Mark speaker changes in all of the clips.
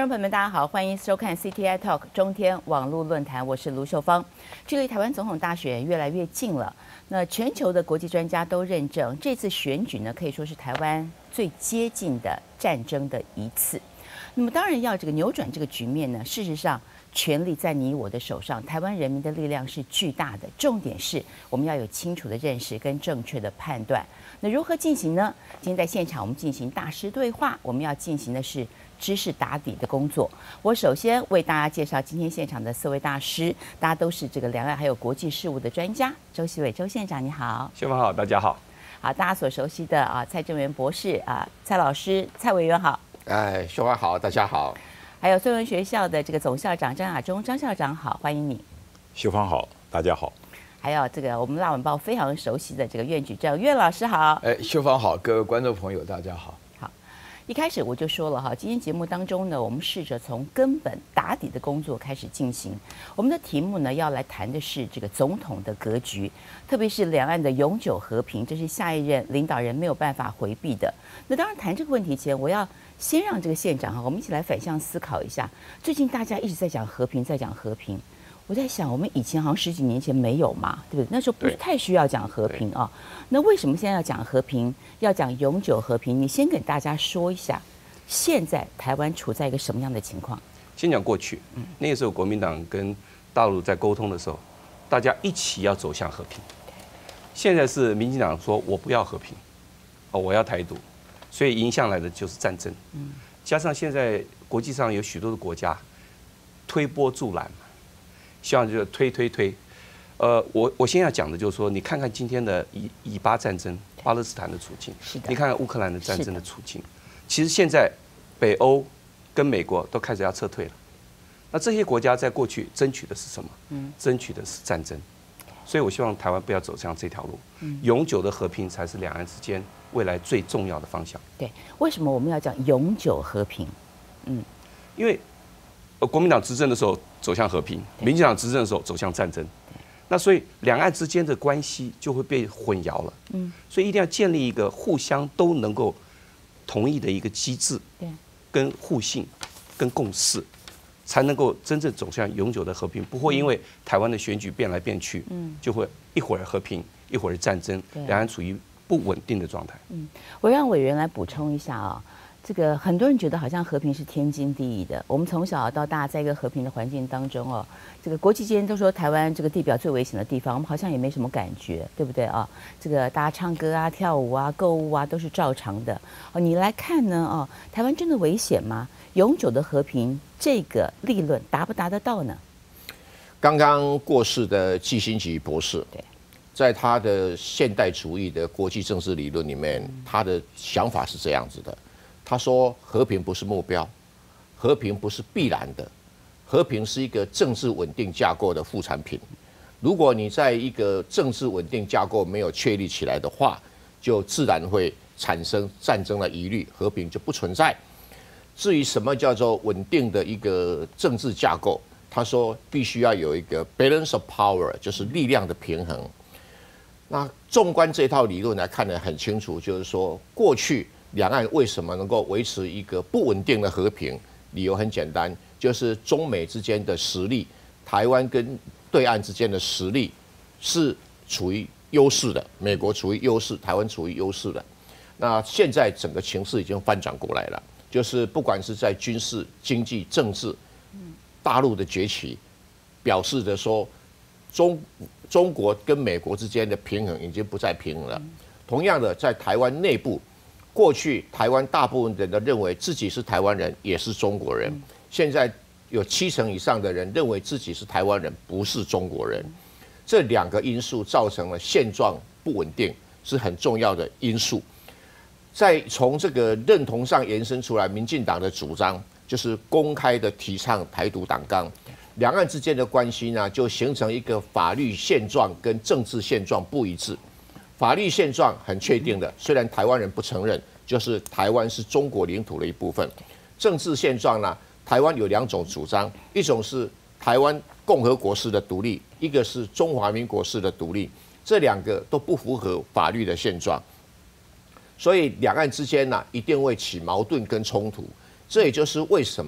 Speaker 1: 众朋友们，大家好，欢迎收看 CTI Talk 中天网络论坛，我是卢秀芳。距离台湾总统大选越来越近了，那全球的国际专家都认证，这次选举呢可以说是台湾最接近的战争的一次。那么当然要这个扭转这个局面呢，事实上权力在你我的手上，台湾人民的力量是巨大的。重点是我们要有清楚的认识跟正确的判断。那如何进行呢？今天在现场我们进行大师对话，我们要进行的是知识打底的工作。我首先为大家介绍今天现场的4位大师，大家都是这个两岸还有国际事务的专家。周锡伟周县长你好。
Speaker 2: 秀芳好，大家好。
Speaker 1: 好，大家所熟悉的蔡正元博士蔡老师蔡委员好。
Speaker 3: 秀芳好，大家好。
Speaker 1: 还有孙文学校的这个总校长张亚中张校长好，欢迎你。
Speaker 4: 秀芳好，大家好。
Speaker 1: 还有这个我们辣晚报非常熟悉的这个苑举正苑老师好。
Speaker 5: 秀芳好，各位观众朋友大家好。
Speaker 1: 好，一开始我就说了今天节目当中呢，我们试着从根本打底的工作开始进行。我们的题目呢要来谈的是这个总统的格局，特别是两岸的永久和平，这是下一任领导人没有办法回避的。那当然谈这个问题前，我要先让这个县长我们一起来反向思考一下。最近大家一直在讲和平，在讲和平。我在想，我们以前好像10几年前没有嘛，对不对？那时候不是太需要讲和平啊。那为什么现在要讲和平，要讲永久和平？你先给大家说一下，现在台湾处在一个什么样的情况？
Speaker 2: 先讲过去，那个时候国民党跟大陆在沟通的时候，大家一起要走向和平。现在是民进党说我不要和平，我要台独，所以迎向来的就是战争。加上现在国际上有许多的国家推波助澜。希望就是推，我先要讲的就是说，你看看今天的以巴战争，巴勒斯坦的处境，你看看乌克兰的战争的处境，其实现在北欧跟美国都开始要撤退了。那这些国家在过去争取的是什么？争取的是战争。所以我希望台湾不要走向这条路，永久的和平才是两岸之间未来最重要的方向。
Speaker 1: 对，为什么我们要讲永久和平？
Speaker 2: 因为国民党执政的时候走向和平，民进党执政的时候走向战争，那所以两岸之间的关系就会被混淆了。所以一定要建立一个互相都能够同意的一个机制，跟互信、跟共识，才能够真正走向永久的和平，不会因为台湾的选举变来变去，就会一会儿和平，一会儿战争，两岸处于不稳定的状态。
Speaker 1: 我让委员来补充一下这个很多人觉得好像和平是天经地义的。我们从小到大在一个和平的环境当中这个国际间都说台湾这个地表最危险的地方，我们好像也没什么感觉，对不对这个大家唱歌跳舞购物都是照常的你来看呢台湾真的危险吗？永久的和平这个立论达不达得到呢？
Speaker 3: 刚刚过世的季辛吉博士，在他的现代主义的国际政治理论里面，他的想法是这样子的。他说：“和平不是目标，和平不是必然的，和平是一个政治稳定架构的副产品。如果你在一个政治稳定架构没有确立起来的话，就自然会产生战争的疑虑，和平就不存在。至于什么叫做稳定的一个政治架构，他说必须要有一个 balance of power， 就是力量的平衡。那纵观这套理论来看得很清楚，就是说过去。”两岸为什么能够维持一个不稳定的和平？理由很简单，就是中美之间的实力，台湾跟对岸之间的实力是处于优势的，美国处于优势，台湾处于优势的。那现在整个情势已经翻转过来了，就是不管是在军事、经济、政治，大陆的崛起，表示着说中国跟美国之间的平衡已经不再平衡了。同样的，在台湾内部。过去台湾大部分人都认为自己是台湾人，也是中国人。现在有70%以上的人认为自己是台湾人，不是中国人。这2个因素造成了现状不稳定，是很重要的因素。再从这个认同上延伸出来，民进党的主张就是公开的提倡台独党纲。两岸之间的关系呢，就形成一个法律现状跟政治现状不一致。法律现状很确定的，虽然台湾人不承认，就是台湾是中国领土的一部分。政治现状呢，台湾有2种主张，一种是台湾共和国式的独立，一个是中华民国式的独立，这2个都不符合法律的现状，所以两岸之间呢一定会起矛盾跟冲突。这也就是为什么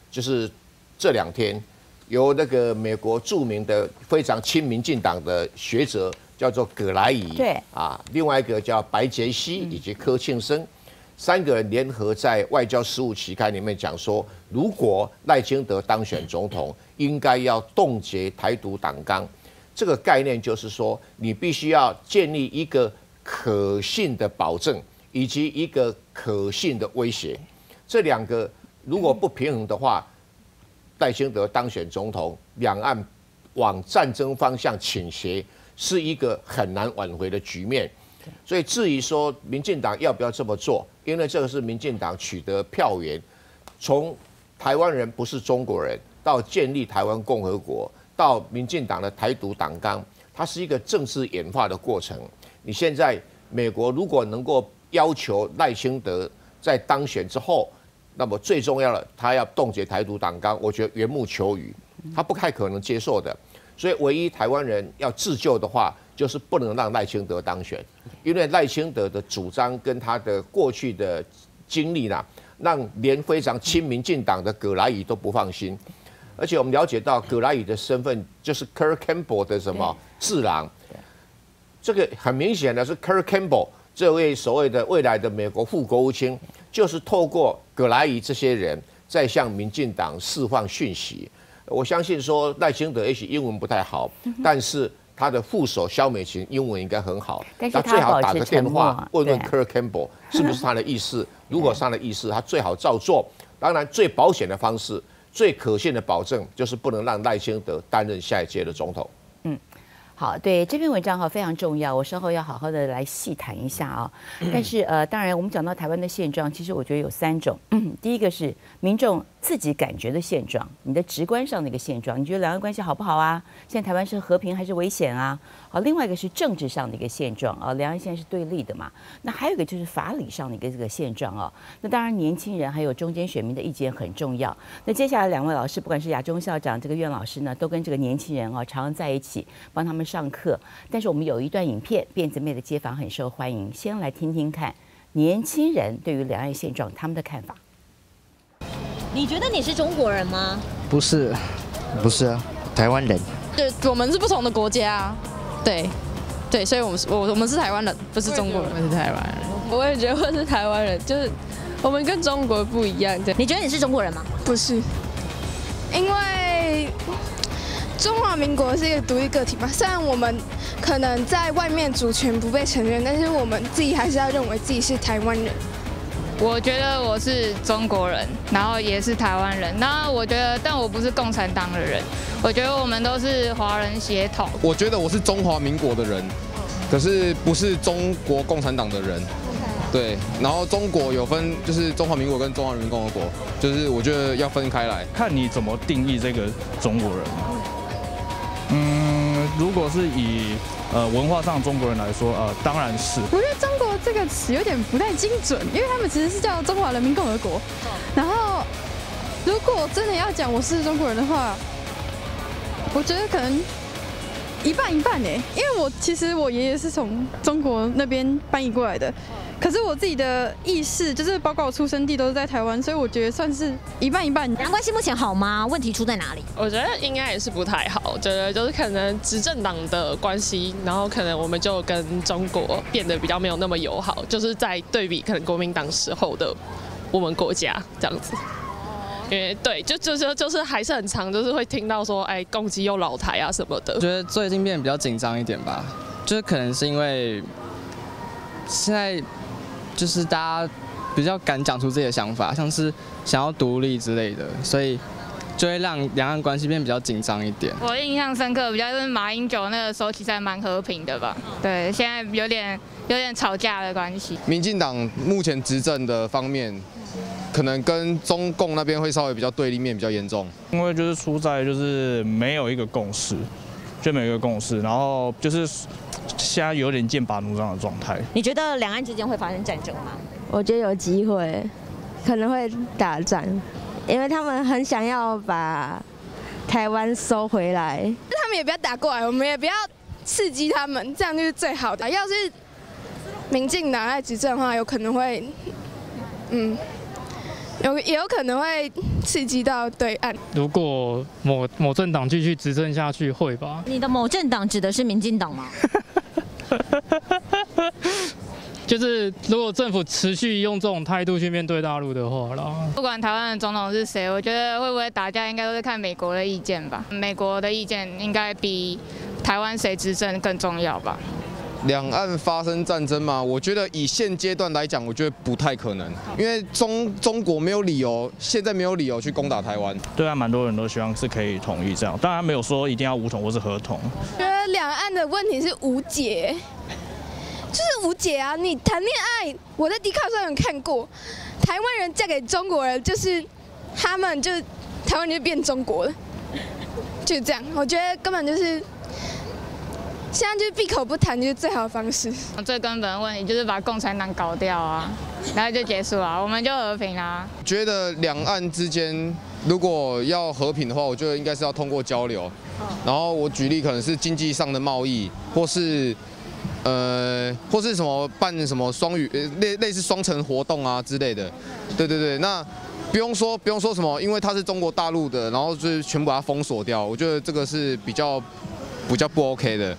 Speaker 3: 就是这2天由那个美国著名的非常亲民进党的学者叫做葛莱仪，
Speaker 1: 对
Speaker 3: 啊，另外一个叫白杰西以及柯庆生，3个人联合在外交事务期刊里面讲说，如果赖清德当选总统，应该要冻结台独党纲。这个概念就是说，你必须要建立一个可信的保证，以及一个可信的威胁。这2个如果不平衡的话，赖清德当选总统，两岸往战争方向倾斜，是一个很难挽回的局面。所以至于说民进党要不要这么做，因为这个是民进党取得票源，从台湾人不是中国人到建立台湾共和国，到民进党的台独党纲，它是一个政治演化的过程。你现在美国如果能够要求赖清德在当选之后，那么最重要的，他要冻结台独党纲，我觉得缘木求鱼，他不太可能接受的。所以唯一台湾人要自救的话，就是不能让赖清德当选，因为赖清德的主张跟他的过去的经历呢，让连非常亲民进党的葛莱仪都不放心。而且我们了解到葛莱仪的身份就是 Kurt Campbell 的什么智囊，这个很明显的是 Kurt Campbell 这位所谓的未来的美国副国务卿，就是透过葛莱仪这些人在向民进党释放讯息。我相信说赖清德也许英文不太好，但是他的副手萧美琴英文应该很好，他最好打个电话问问 Kurt Campbell 是不是他的意思。如果是他的意思，他最好照做。当然，最保险的方式、最可信的保证，就是不能让赖清德担任下一届的总统。
Speaker 1: 好，对这篇文章非常重要，我稍后要好好的来细谈一下啊。但是当然我们讲到台湾的现状，其实我觉得有3种。第一个是民众自己感觉的现状，你的直观上的一个现状，你觉得两岸关系好不好啊？现在台湾是和平还是危险啊？好，另外一个是政治上的一个现状啊，两岸现在是对立的嘛。那还有一个就是法理上的一个这个现状啊。那当然年轻人还有中间选民的意见很重要。那接下来2位老师，不管是亚中校长这个苑老师呢，都跟这个年轻人常常在一起，帮他们上课。但是我们有一段影片，辫子妹的街访很受欢迎，先来听听看年轻人对于两岸现状他们的看法。
Speaker 6: 你觉得你是中国人吗？
Speaker 7: 不是，不是啊，台湾人。
Speaker 8: 对，我们是不同的国家啊。对，所以我们是台湾人，不是中国人。
Speaker 9: 我们是台湾人。我也觉得我是台湾人，就是我们跟中国不一样。对，
Speaker 6: 你觉得你是中国人吗？
Speaker 8: 不是，因为中华民国是一个独立个体嘛。虽然我们可能在外面主权不被承认，但是我们自己还是要认为自己是台湾人。
Speaker 9: 我觉得我是中国人，然后也是台湾人。那我觉得，但我不是共产党的人。我觉得我们都是华人血统。
Speaker 10: 我觉得我是中华民国的人，可是不是中国共产党的人。对，然后中国有分，就是中华民国跟中华人民共和国，就是我觉得要分开来。
Speaker 11: 看你怎么定义这个中国人。如果是以文化上中国人来说，当然是。
Speaker 8: 我觉得中国这个词有点不太精准，因为他们其实是叫中华人民共和国。然后，如果真的要讲我是中国人的话，我觉得可能一半一半因为其实我爷爷是从中国那边搬移过来的。可是我自己的意识，就是包括我出生地都是在台湾，所以我觉得算是一半一半。
Speaker 6: 两岸关系目前好吗？问题出在哪里？
Speaker 12: 我觉得应该也是不太好。我觉得就是可能执政党的关系，然后可能我们就跟中国变得比较没有那么友好，就是在对比可能国民党时候的我们国家这样子。因为对，就是还是很常，就是会听到说，哎，攻击又老台啊什么的。
Speaker 13: 我觉得最近变得比较紧张一点吧，就是可能是因为现在。就是大家比较敢讲出自己的想法，像是想要独立之类的，所以就会让两岸关系变比较紧张一点。
Speaker 9: 我印象深刻，比较是马英九那个时候其实还蛮和平的吧？对，现在有点吵架的关系。
Speaker 10: 民进党目前执政的方面，可能跟中共那边会稍微比较对立面比较严重，
Speaker 11: 因为就是出在就是没有一个共识，然后就是现在有点剑拔弩张的状态。
Speaker 6: 你觉得两岸之间会发生战争吗？
Speaker 14: 我觉得有机会，可能会打仗，因为他们很想要把台湾收回来。
Speaker 8: 他们也不要打过来，我们也不要刺激他们，这样就是最好的。要是民进党在执政的话，有可能会， 也有可能会刺激到对岸。
Speaker 11: 如果某政党继续执政下去，会吧？
Speaker 6: 你的某政党指的是民进党吗？
Speaker 11: 就是如果政府持续用这种态度去面对大陆的话啦，
Speaker 9: 不管台湾的总统是谁，我觉得会不会打架，应该都是看美国的意见吧。美国的意见应该比台湾谁执政更重要吧。
Speaker 10: 两岸发生战争嘛，我觉得以现阶段来讲，我觉得不太可能，因为中国没有理由，现在没有理由去攻打台湾。
Speaker 11: 对啊，蛮多人都希望是可以统一这样，当然没有说一定要武统或是合统。
Speaker 8: 觉得两岸的问题是无解。就是无解啊！你谈恋爱，我在迪卡上有看过，台湾人嫁给中国人，就是他们就台湾就变中国了，就是这样。我觉得根本就是现在就是闭口不谈，就是最好的方式。
Speaker 9: 最根本的问题就是把共产党搞掉啊，然后就结束了，我们就和平啦。
Speaker 10: 觉得两岸之间如果要和平的话，我觉得应该是要通过交流。然后我举例可能是经济上的贸易，或是什么办什么双语类似双城活动啊之类的，对，那不用说什么，因为它是中国大陆的，然后就是全部把它封锁掉，我觉得这个是比较不 OK 的。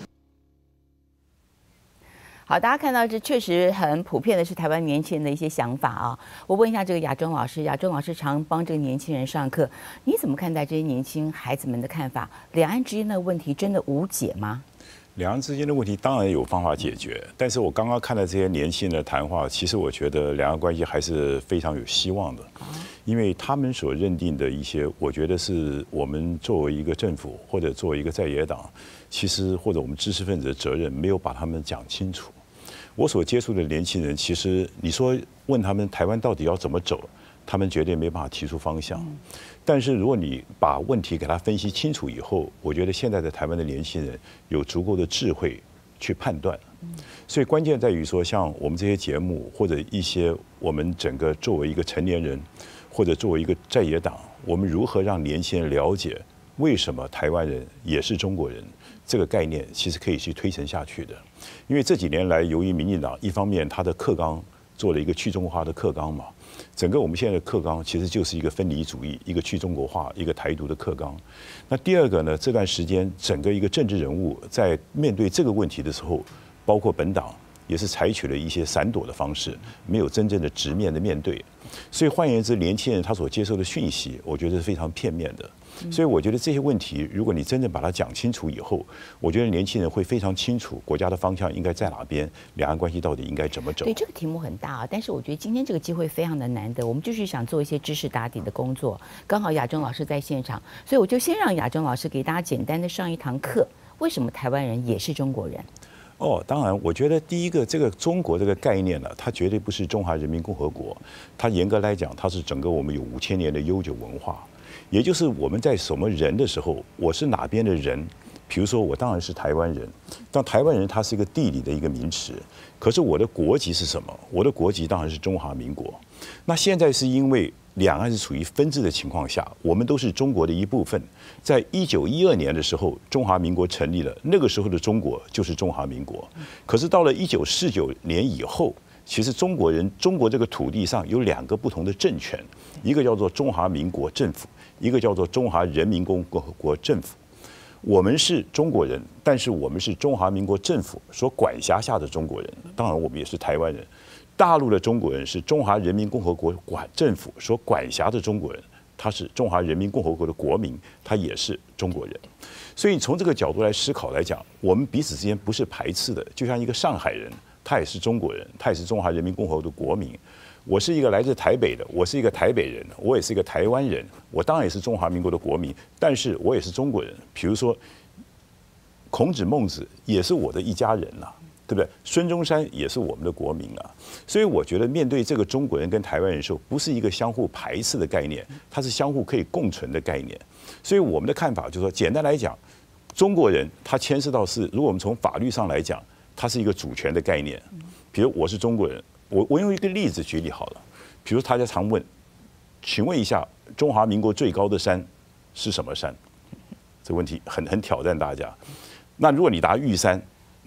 Speaker 1: 好，大家看到这确实很普遍的是台湾年轻人的一些想法啊。我问一下这个亚中老师，亚中老师常帮这个年轻人上课，你怎么看待这些年轻孩子们的看法？两岸之间的问题真的无解吗？
Speaker 4: 两岸之间的问题当然有方法解决，但是我刚刚看到这些年轻人的谈话，其实我觉得两岸关系还是非常有希望的，因为他们所认定的一些，我觉得是我们作为一个政府或者作为一个在野党，其实或者我们知识分子的责任没有把他们讲清楚。我所接触的年轻人，其实你说问他们台湾到底要怎么走，他们绝对没办法提出方向。但是如果你把问题给他分析清楚以后，我觉得现在的台湾的年轻人有足够的智慧去判断。所以关键在于说，像我们这些节目或者一些我们整个作为一个成年人，或者作为一个在野党，我们如何让年轻人了解为什么台湾人也是中国人这个概念，其实可以去推陈下去的。因为这几年来，由于民进党一方面他的课纲做了一个去中国化的课纲嘛。整个我们现在的课纲其实就是一个分离主义、一个去中国化、一个台独的课纲。那第二个呢，这段时间整个一个政治人物在面对这个问题的时候，包括本党也是采取了一些闪躲的方式，没有真正的直面的面对。所以换言之，年轻人他所接受的讯息，我觉得是非常片面的。所以我觉得这些问题，如果你真正把它讲清楚以后，我觉得年轻人会非常清楚国家的方向应该在哪边，两岸关系到底应该怎么走。
Speaker 1: 对，这个题目很大啊，但是我觉得今天这个机会非常的难得，我们就是想做一些知识打底的工作。刚好亚中老师在现场，所以我就先让亚中老师给大家简单的上一堂课，为什么台湾人也是中国人？
Speaker 4: 当然，我觉得第一个，这个中国这个概念呢，它绝对不是中华人民共和国，它严格来讲，它是整个我们有5000年的悠久文化。也就是我们在什么人的时候，我是哪边的人，比如说我当然是台湾人，但台湾人它是一个地理的一个名词，可是我的国籍是什么？我的国籍当然是中华民国。那现在是因为两岸是处于分治的情况下，我们都是中国的一部分。在1912年的时候，中华民国成立了，那个时候的中国就是中华民国。可是到了1949年以后，其实中国这个土地上有2个不同的政权，一个叫做中华民国政府，一个叫做中华人民共和国政府。我们是中国人，但是我们是中华民国政府所管辖下的中国人，当然我们也是台湾人。大陆的中国人是中华人民共和国政府所管辖的中国人，他是中华人民共和国的国民，他也是中国人。所以从这个角度来思考来讲，我们彼此之间不是排斥的。就像一个上海人，他也是中国人，他也是中华人民共和国的国民。我是一个来自台北的，我是一个台北人，我也是一个台湾人，我当然也是中华民国的国民，但是我也是中国人。比如说，孔子、孟子也是我的一家人啊，对不对？孙中山也是我们的国民啊。所以我觉得面对这个中国人跟台湾人的时候，不是一个相互排斥的概念，它是相互可以共存的概念。所以我们的看法就是说，简单来讲，中国人他牵涉到是，如果我们从法律上来讲，它是一个主权的概念。比如我是中国人，我用一个例子举例好了。比如大家常问，请问一下，中华民国最高的山是什么山？这个问题很挑战大家。那如果你答玉山，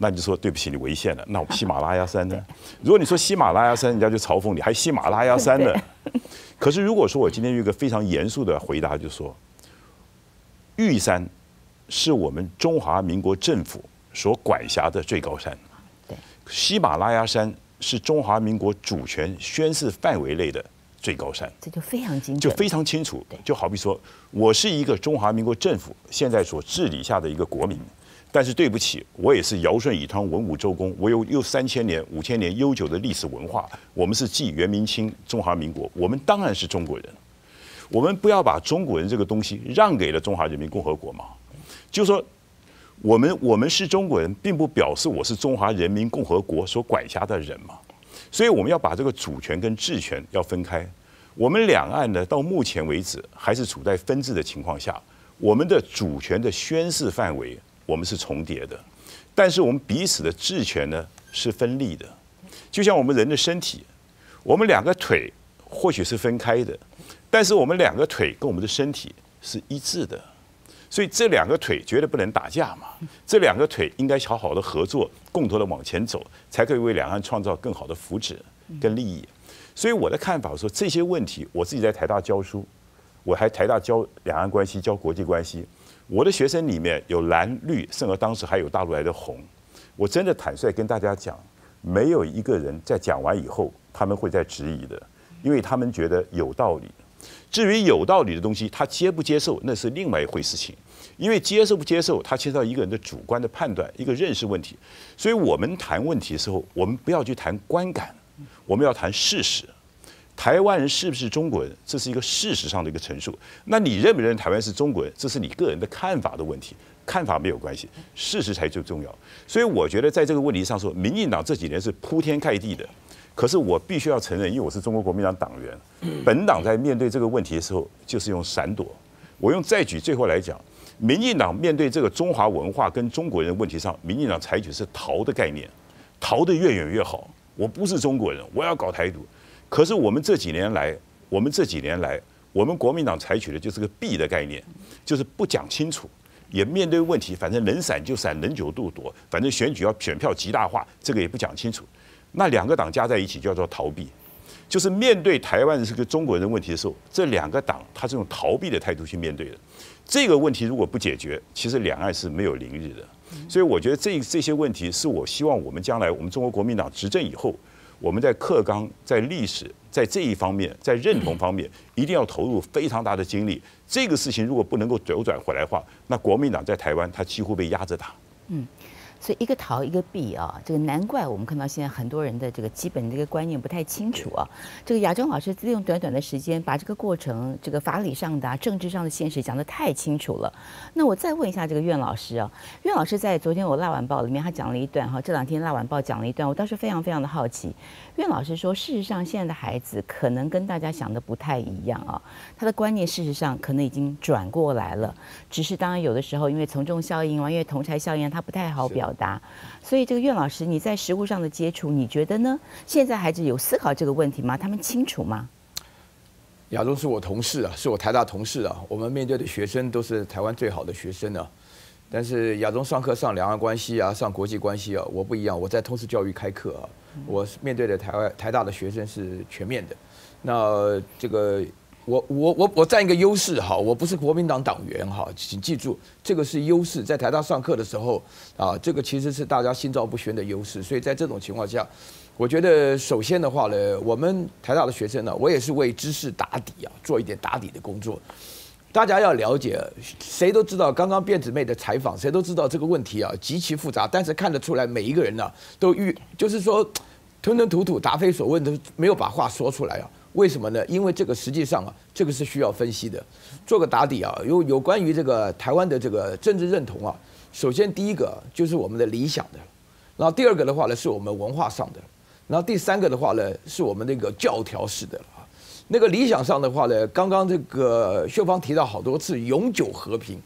Speaker 4: 那你就说对不起，你违宪了。那我们喜马拉雅山呢？如果你说喜马拉雅山，人家就嘲讽你，还喜马拉雅山呢？可是如果说我今天有一个非常严肃的回答，就是说，玉山是我们中华民国政府所管辖的最高山，喜马拉雅山是中华民国主权宣示范围内的最高山，
Speaker 1: 这就非常精准，
Speaker 4: 就非常清楚。就好比说，我是一个中华民国政府现在所治理下的一个国民。但是对不起，我也是尧舜禹汤文武周公，我有3000年、5000年悠久的历史文化。我们是继元明清中华民国，我们当然是中国人。我们不要把中国人这个东西让给了中华人民共和国嘛？就是说，我们是中国人，并不表示我是中华人民共和国所管辖的人嘛。所以我们要把这个主权跟治权要分开。我们两岸呢，到目前为止还是处在分治的情况下，我们的主权的宣示范围。我们是重叠的，但是我们彼此的治权呢是分立的，就像我们人的身体，我们2个腿或许是分开的，但是我们2个腿跟我们的身体是一致的，所以这2个腿绝对不能打架嘛，这2个腿应该好好的合作，共同的往前走，才可以为两岸创造更好的福祉跟利益。所以我的看法说，这些问题，我自己在台大教书，我还台大教两岸关系、教国际关系。我的学生里面有蓝绿，甚至当时还有大陆来的红。我真的坦率跟大家讲，没有一个人在讲完以后，他们会再质疑的，因为他们觉得有道理。至于有道理的东西，他接不接受，那是另外一回事情。因为接受不接受，他牵涉到一个人的主观的判断，一个认识问题。所以我们谈问题的时候，我们不要去谈观感，我们要谈事实。台湾人是不是中国人？这是一个事实上的一个陈述。那你认不认台湾是中国人？这是你个人的看法的问题，看法没有关系，事实才最重要。所以我觉得在这个问题上说，民进党这几年是铺天盖地的。可是我必须要承认，因为我是中国国民党党员，本党在面对这个问题的时候，就是用闪躲。我用再举最后来讲，民进党面对这个中华文化跟中国人的问题上，民进党采取是逃的概念，逃得越远越好。我不是中国人，我要搞台独。可是我们这几年来，我们国民党采取的就是个避的概念，就是不讲清楚，也面对问题，反正能闪就闪，能躲就躲，反正选举要选票极大化，这个也不讲清楚。那2个党加在一起就叫做逃避，就是面对台湾是个中国人的问题的时候，这2个党它是用逃避的态度去面对的。这个问题如果不解决，其实两岸是没有宁日的。所以我觉得这些问题是我希望我们将来我们中国国民党执政以后，我们在课纲、在历史、在这一方面、在认同方面，一定要投入非常大的精力。这个事情如果不能够扭转回来的话，那国民党在台湾它几乎被压着打。
Speaker 1: 所以一个逃一个避啊，这个难怪我们看到现在很多人的这个基本的一个观念不太清楚啊。这个亚中老师利用短短的时间把这个过程，这个法理上的、政治上的现实讲得太清楚了。那我再问一下这个苑老师啊，苑老师在昨天我辣晚报里面他讲了一段哈，这2天辣晚报讲了一段，我倒是非常非常的好奇。苑老师说，事实上现在的孩子可能跟大家想的不太一样啊，他的观念事实上可能已经转过来了，只是当然有的时候因为从众效应啊，因为同侪效应，他不太好表达。所以这个苑老师，你在实务上的接触，你觉得呢？现在孩子有思考这个问题吗？他们清楚吗？
Speaker 5: 亚中是我同事啊，是我台大同事啊，我们面对的学生都是台湾最好的学生啊。但是亚中上课上两岸关系啊，上国际关系啊，我不一样，我在通识教育开课啊，我面对的台大的学生是全面的。那这个我占一个优势哈，我不是国民党党员哈，请记住，这个是优势。在台大上课的时候啊，这个其实是大家心照不宣的优势。所以在这种情况下，我觉得首先的话呢，我们台大的学生呢，我也是为知识打底啊，做一点打底的工作。大家要了解，谁都知道，刚刚卞姊妹的采访，谁都知道这个问题啊极其复杂，但是看得出来每一个人呢、都就是说吞吞吐吐，答非所问，都没有把话说出来啊。为什么呢？因为这个实际上啊，这个是需要分析的。做个打底啊，有关于这个台湾的这个政治认同啊，首先第一个就是我们的理想的，然后第二个的话呢是我们文化上的，然后第三个的话呢是我们那个教条式的啊。那个理想上的话呢，刚刚这个秀芳提到好多次永久和平，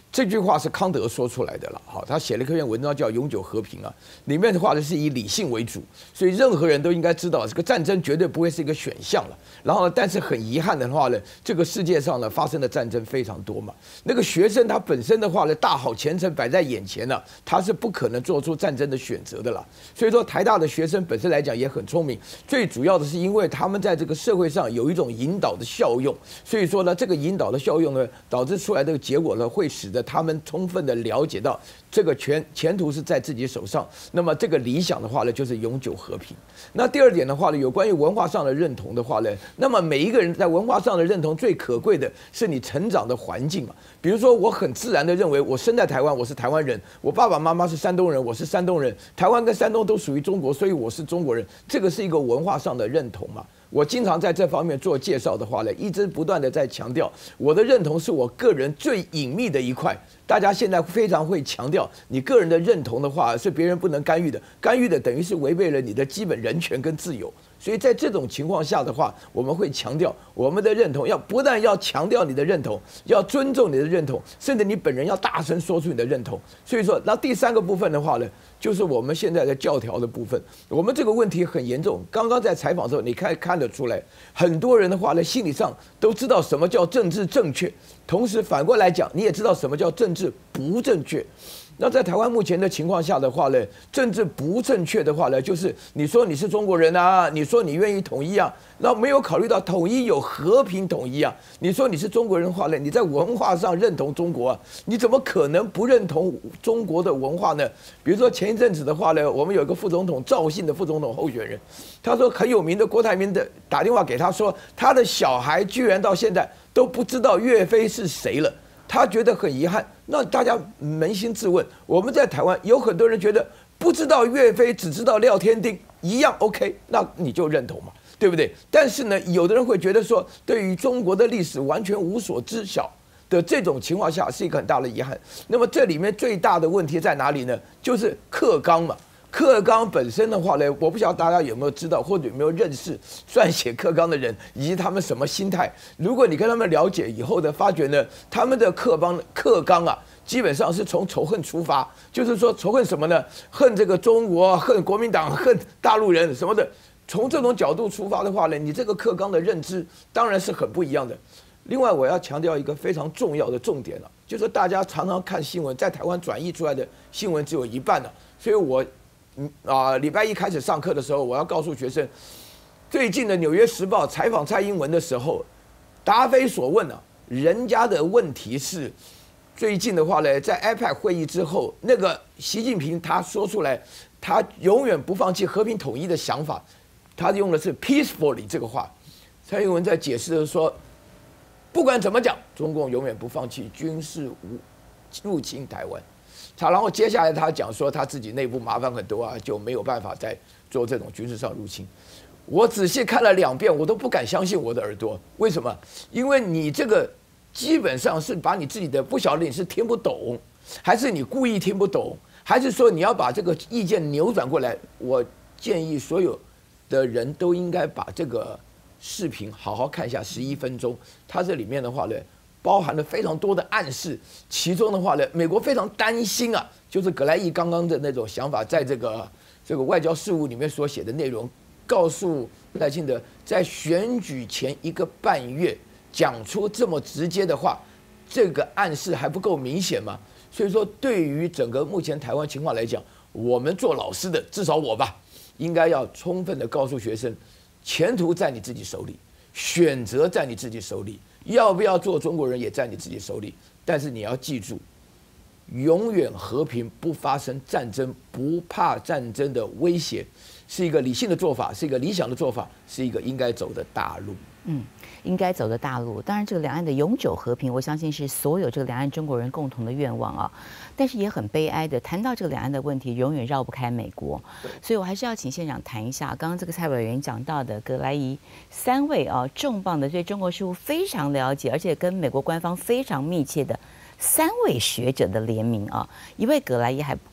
Speaker 5: 这句话是康德说出来的了，好，他写了一篇文章叫《永久和平》啊，里面的话呢是以理性为主，所以任何人都应该知道，这个战争绝对不会是一个选项了。然后呢，但是很遗憾的话呢，这个世界上呢发生的战争非常多嘛。那个学生他本身的话呢，大好前程摆在眼前呢，他是不可能做出战争的选择的了。所以说，台大的学生本身来讲也很聪明，最主要的是因为他们在这个社会上有一种引导的效用，所以说呢，这个引导的效用呢，导致出来这个结果呢，会使得他们充分的了解到这个前途是在自己手上。那么这个理想的话呢，就是永久和平。那第二点的话呢，有关于文化上的认同的话呢，那么每一个人在文化上的认同最可贵的是你成长的环境嘛。比如说，我很自然的认为我生在台湾，我是台湾人，我爸爸妈妈是山东人，我是山东人，台湾跟山东都属于中国，所以我是中国人，这个是一个文化上的认同嘛。我经常在这方面做介绍的话呢，一直不断的在强调，我的认同是我个人最隐秘的一块。大家现在非常会强调，你个人的认同的话是别人不能干预的，干预的等于是违背了你的基本人权跟自由。所以在这种情况下的话，我们会强调我们的认同，不但要强调你的认同，要尊重你的认同，甚至你本人要大声说出你的认同。所以说，那第三个部分的话呢，就是我们现在的教条的部分。我们这个问题很严重。刚刚在采访的时候，你看得出来，很多人的话呢，心理上都知道什么叫政治正确，同时反过来讲，你也知道什么叫政治不正确。那在台湾目前的情况下的话呢，政治不正确的话呢，就是你说你是中国人啊，你说你愿意统一啊，那没有考虑到统一有和平统一啊。你说你是中国人的话呢，你在文化上认同中国啊，你怎么可能不认同中国的文化呢？比如说前一阵子的话呢，我们有一个副总统赵姓的副总统候选人，他说很有名的郭台铭的打电话给他说，他的小孩居然到现在都不知道岳飞是谁了。他觉得很遗憾，那大家扪心自问，我们在台湾有很多人觉得不知道岳飞，只知道廖添丁，一样 OK， 那你就认同嘛，对不对？但是呢，有的人会觉得说，对于中国的历史完全无所知晓的这种情况下，是一个很大的遗憾。那么这里面最大的问题在哪里呢？就是课纲嘛。课纲本身的话呢，我不晓得大家有没有知道或者有没有认识撰写课纲的人，以及他们什么心态。如果你跟他们了解以后的发觉呢，他们的课纲啊，基本上是从仇恨出发，就是说仇恨什么呢？恨这个中国，恨国民党，恨大陆人什么的。从这种角度出发的话呢，你这个课纲的认知当然是很不一样的。另外，我要强调一个非常重要的重点了，就是大家常常看新闻，在台湾转译出来的新闻只有一半了，所以我。礼拜一开始上课的时候，我要告诉学生，最近的《纽约时报》采访蔡英文的时候，答非所问啊，人家的问题是，最近的话呢，在 APEC 会议之后，那个习近平他说出来，他永远不放弃和平统一的想法，他用的是 peacefully 这个话。蔡英文在解释的说，不管怎么讲，中共永远不放弃军事入侵台湾。然后接下来他讲说他自己内部麻烦很多啊，就没有办法再做这种军事上入侵。我仔细看了2遍，我都不敢相信我的耳朵。为什么？因为你这个基本上是把你自己的不晓得你是听不懂，还是你故意听不懂，还是说你要把这个意见扭转过来？我建议所有的人都应该把这个视频好好看一下，11分钟。它这里面的话呢，包含了非常多的暗示，其中的话呢，美国非常担心啊，就是葛莱义刚刚的那种想法，在这个外交事务里面所写的内容，告诉赖清德，在选举前1个半月讲出这么直接的话，这个暗示还不够明显吗？所以说，对于整个目前台湾情况来讲，我们做老师的，至少我吧，应该要充分的告诉学生，前途在你自己手里，选择在你自己手里。要不要做中国人也在你自己手里，但是你要记住，永远和平，不发生战争，不怕战争的威胁，是一个理性的做法，是一个理想的做法，是一个应该走的大路。
Speaker 1: 应该走的大路。当然，这个两岸的永久和平，我相信是所有这个两岸中国人共同的愿望啊。但是也很悲哀的，谈到这个两岸的问题，永远绕不开美国。所以我还是要请县长谈一下，刚刚这个蔡委员讲到的葛莱仪3位啊，重磅的对中国事务非常了解，而且跟美国官方非常密切的3位学者的联名啊，1位葛莱仪还不够。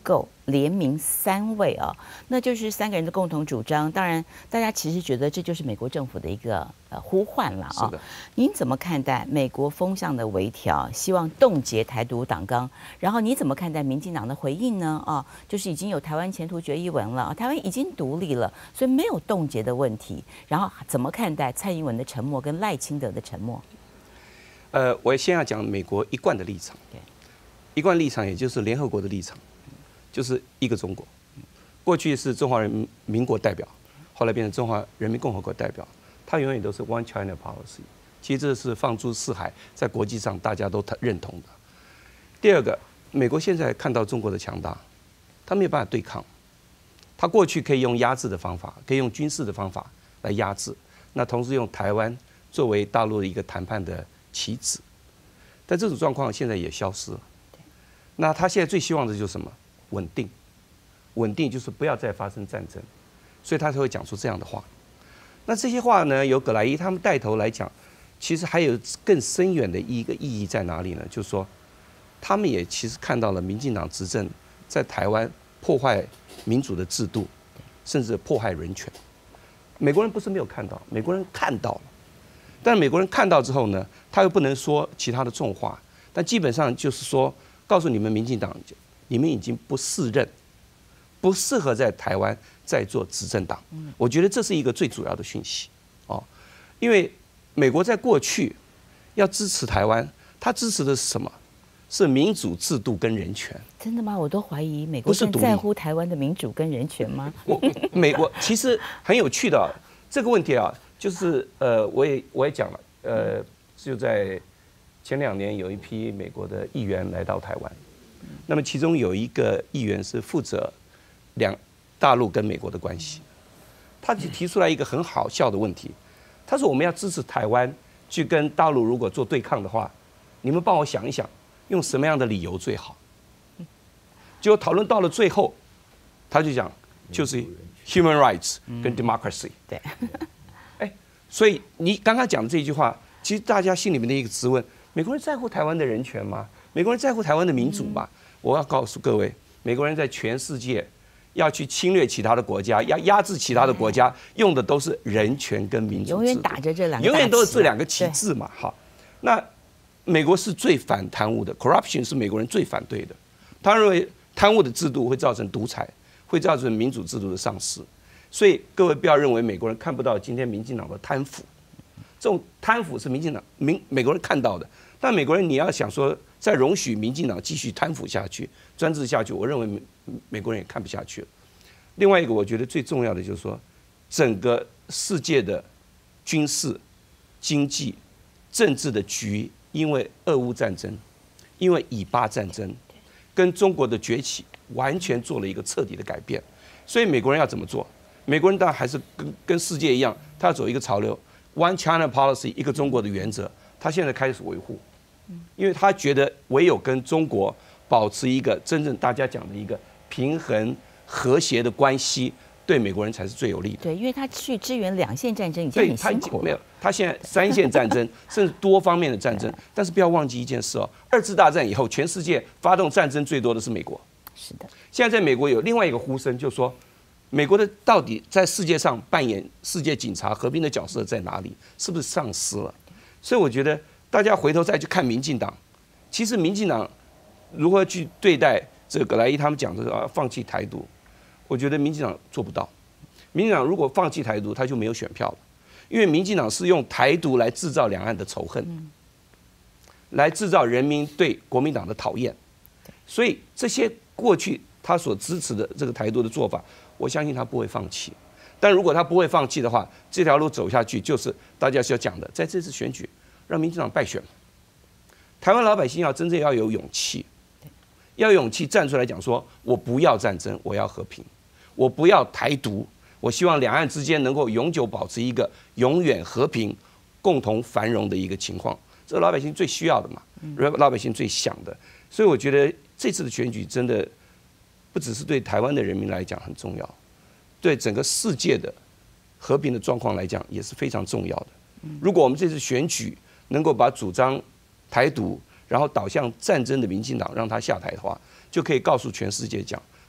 Speaker 1: 联名3位啊，那就是3个人的共同主张。当然，大家其实觉得这就是美国政府的一个呼唤了啊。您怎么看待美国风向的微调，希望冻结台独党纲？然后你怎么看待民进党的回应呢？啊，就是已经有台湾前途决议文了，台湾已经独立了，所以没有冻结的问题。然后怎么看待蔡英文的沉默跟赖清德的沉默？
Speaker 2: 我先要讲美国一贯的立场，一贯立场也就是联合国的立场，就是一个中国。过去是中华人民国代表，后来变成中华人民共和国代表，它永远都是 One China Policy。其实这是放诸四海，在国际上大家都认同的。第二个，美国现在看到中国的强大，他没有办法对抗。他过去可以用压制的方法，可以用军事的方法来压制，那同时用台湾作为大陆的一个谈判的棋子，但这种状况现在也消失了。那他现在最希望的就是什么？稳定，稳定就是不要再发生战争，所以他才会讲出这样的话。那这些话呢，由葛莱伊他们带头来讲，其实还有更深远的一个意义在哪里呢？就是说，他们也其实看到了民进党执政在台湾破坏民主的制度，甚至迫害人权。美国人不是没有看到，美国人看到了。但是美国人看到之后呢，他又不能说其他的重话，但基本上就是说，告诉你们民进党，你们已经不适任，不适合在台湾再做执政党。我觉得这是一个最主要的讯息哦，因为美国在过去要支持台湾，他支持的是什么？是民主制度跟人权。
Speaker 1: 真的吗？我都怀疑美国更在乎台湾的民主跟人权吗？
Speaker 2: 美国其实很有趣的这个问题啊。就是我也讲了，就在前2年有一批美国的议员来到台湾，那么其中有一个议员是负责大陆跟美国的关系，他就提出来一个很好笑的问题，他说我们要支持台湾去跟大陆如果做对抗的话，你们帮我想一想，用什么样的理由最好？结果讨论到了最后，他就讲就是 human rights 跟 democracy。
Speaker 1: 对。
Speaker 2: 所以你刚刚讲的这一句话，其实大家心里面的一个质问：美国人在乎台湾的人权吗？美国人在乎台湾的民主吗？我要告诉各位，美国人在全世界要去侵略其他的国家，要压制其他的国家，用的都是人权跟民主制度，
Speaker 1: 永远打着这两个，
Speaker 2: 永远都是这2个旗帜嘛。好，那美国是最反贪污的 ，corruption 是美国人最反对的。他认为贪污的制度会造成独裁，会造成民主制度的丧失。所以各位不要认为美国人看不到今天民进党的贪腐，这种贪腐是美国人看到的。但美国人你要想说再容许民进党继续贪腐下去、专制下去，我认为美国人也看不下去了。另外一个我觉得最重要的就是说，整个世界的军事、经济、政治的局，因为俄乌战争，因为以巴战争，跟中国的崛起完全做了一个彻底的改变。所以美国人要怎么做？美国人当然还是跟世界一样，他要走一个潮流 ，One China Policy 一个中国的原则，他现在开始维护，因为他觉得唯有跟中国保持一个真正大家讲的一个平衡和谐的关系，对美国人才是最有利的。
Speaker 1: 对，因为他去支援2线战争已经很辛苦了，
Speaker 2: 没有，他现在3线战争甚至多方面的战争，但是不要忘记一件事哦，2次大战以后，全世界发动战争最多的是美国。
Speaker 1: 是的，
Speaker 2: 现在在美国有另外一个呼声，就是说，美国的到底在世界上扮演世界警察和平的角色在哪里？是不是丧失了？所以我觉得大家回头再去看民进党，其实民进党如何去对待这个葛莱伊他们讲的放弃台独，我觉得民进党做不到。民进党如果放弃台独，他就没有选票了，因为民进党是用台独来制造两岸的仇恨，来制造人民对国民党的讨厌。所以这些过去他所支持的这个台独的做法，我相信他不会放弃。但如果他不会放弃的话，这条路走下去就是大家所讲的，在这次选举让民进党败选。台湾老百姓要真正要有勇气，要有勇气站出来讲说，我不要战争，我要和平，我不要台独，我希望两岸之间能够永久保持一个永远和平、共同繁荣的一个情况，这是老百姓最需要的嘛，老百姓最想的。所以我觉得这次的选举真的不只是对台湾的人民来讲很重要，对整个世界的和平的状况来讲也是非常重要的。如果我们这次选举能够把主张台独然后导向战争的民进党让他下台的话，就可以告诉全世界讲，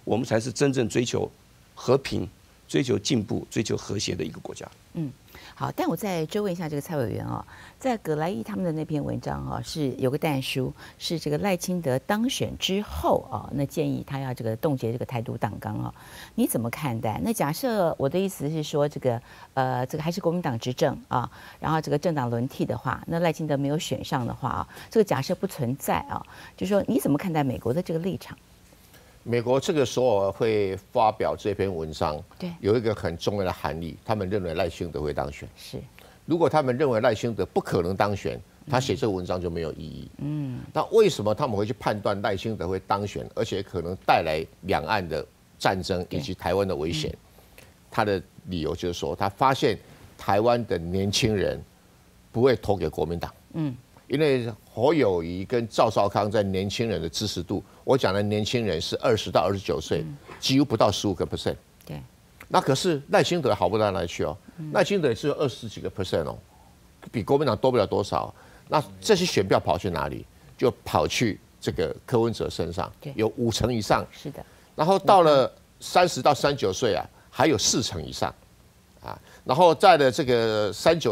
Speaker 2: 我们才是真正追求和平、追求进步、追求和谐的一个国家。
Speaker 1: 好，但我再追问一下这个蔡委员啊，在葛莱伊他们的那篇文章啊，是有个但书，是这个赖清德当选之后啊，那建议他要这个冻结这个台独党纲啊，你怎么看待？那假设我的意思是说，这个还是国民党执政啊，然后这个政党轮替的话，那赖清德没有选上的话啊，这个假设不存在啊，就是说你怎么看待美国的这个立场？
Speaker 3: 美国这个时候会发表这篇文章，
Speaker 1: 对，
Speaker 3: 有一个很重要的含义，他们认为赖清德会当选。
Speaker 1: 是，
Speaker 3: 如果他们认为赖清德不可能当选，他写这个文章就没有意义。那为什么他们会去判断赖清德会当选，而且可能带来两岸的战争以及台湾的危险？他的理由就是说，他发现台湾的年轻人不会投给国民党。因为侯友宜跟赵少康在年轻人的支持度，我讲的年轻人是20到29岁，几乎不到15%。
Speaker 1: 对，
Speaker 3: 那可是赖清德好不到哪里去哦，赖清德只有20几个%哦，比国民党多不了多少。那这些选票跑去哪里？就跑去这个柯文哲身上，有50%以上。
Speaker 1: 是的。
Speaker 3: 然后到了30到39岁啊，还有40%以上，啊，然后在的这个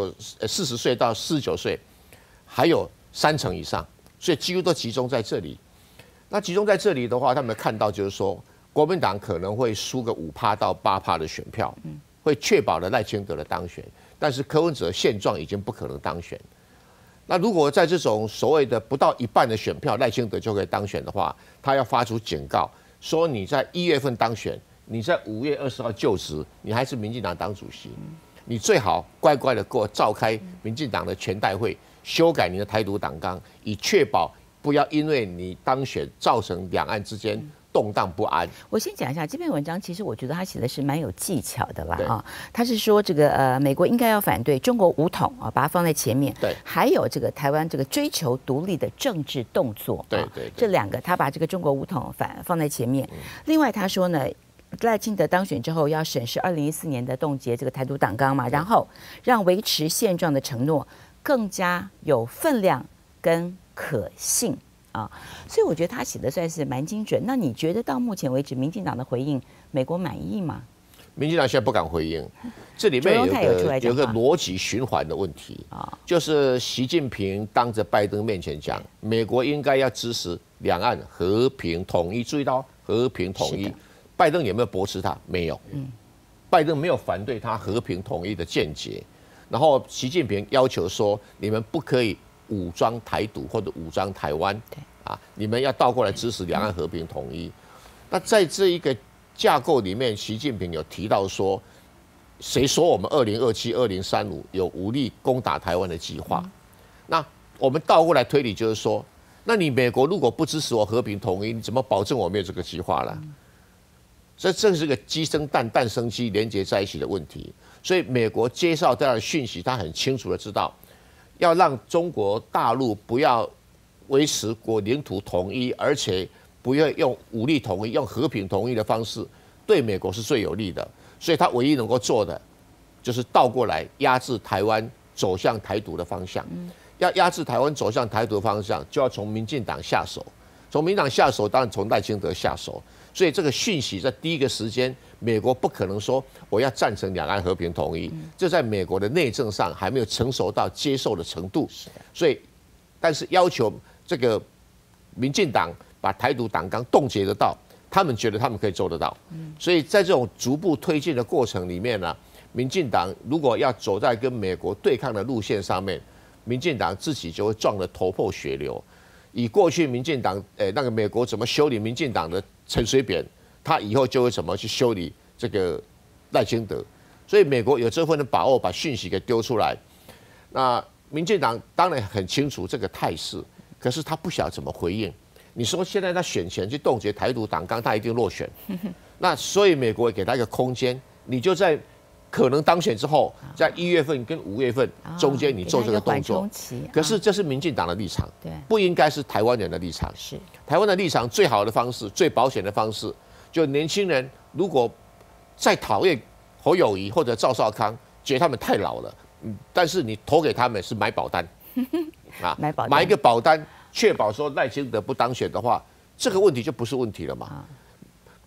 Speaker 3: 40岁到49岁。还有30%以上，所以几乎都集中在这里。那集中在这里的话，他们看到就是说，国民党可能会输个5%到8%的选票，会确保了赖清德的当选。但是柯文哲现状已经不可能当选。那如果在这种所谓的不到一半的选票，赖清德就可以当选的话，他要发出警告，说你在1月份当选，你在5月20号就职，你还是民进党党主席，你最好乖乖的给我召开民进党的全代会。修改你的台独党纲，以确保不要因为你当选造成两岸之间动荡不安。
Speaker 1: 我先讲一下这篇文章，其实我觉得他写的是蛮有技巧的啦啊。他是说这个美国应该要反对中国武统啊，把它放在前面。
Speaker 3: 对，
Speaker 1: 还有这个台湾这个追求独立的政治动作。
Speaker 3: 对，
Speaker 1: 这两个他把这个中国武统放在前面。另外他说呢，赖清德当选之后要审视2014年的冻结这个台独党纲嘛，然后让维持现状的承诺更加有分量跟可信啊，所以我觉得他写的算是蛮精准。那你觉得到目前为止，民进党的回应，美国满意吗？
Speaker 3: 民进党现在不敢回应，这里面有个逻辑循环的问题啊，就是习近平当着拜登面前讲，美国应该要支持两岸和平统一，注意到和平统一，拜登有没有驳斥他？没有，拜登没有反对他和平统一的见解。然后习近平要求说，你们不可以武装台独或者武装台湾，啊，你们要倒过来支持两岸和平统一。那在这一个架构里面，习近平有提到说，谁说我们2027、2035有武力攻打台湾的计划？那我们倒过来推理就是说，那你美国如果不支持我和平统一，你怎么保证我没有这个计划呢？这正是个鸡生蛋，蛋生鸡连接在一起的问题。所以美国接受这样的讯息，他很清楚的知道，要让中国大陆不要维持国领土统一，而且不要用武力统一，用和平统一的方式，对美国是最有利的。所以他唯一能够做的，就是倒过来压制台湾走向台独的方向。要压制台湾走向台独的方向，就要从民进党下手。从民进党下手，当然从赖清德下手。所以这个讯息在第一个时间，美国不可能说我要赞成两岸和平统一，这在美国的内政上还没有成熟到接受的程度。所以，但是要求这个民进党把台独党纲冻结得到，他们觉得他们可以做得到。所以在这种逐步推进的过程里面呢，民进党如果要走在跟美国对抗的路线上面，民进党自己就会撞得头破血流。以过去民进党那个美国怎么修理民进党的陈水扁，他以后就会怎么去修理这个赖清德。所以美国有这份的把握，把讯息给丢出来。那民进党当然很清楚这个态势，可是他不晓得怎么回应。你说现在他选前去冻结台独党纲，他一定落选。那所以美国也给他一个空间，你就在可能当选之后，在1月份跟5月份中间，你做这个动作。可是这是民进党的立场，不应该是台湾人的立场。
Speaker 1: 是
Speaker 3: 台湾的立场，最好的方式、最保险的方式，就年轻人如果再讨厌侯友宜或者赵少康，觉得他们太老了，但是你投给他们是买保单啊，买一个保单，确保说赖清德不当选的话，这个问题就不是问题了嘛。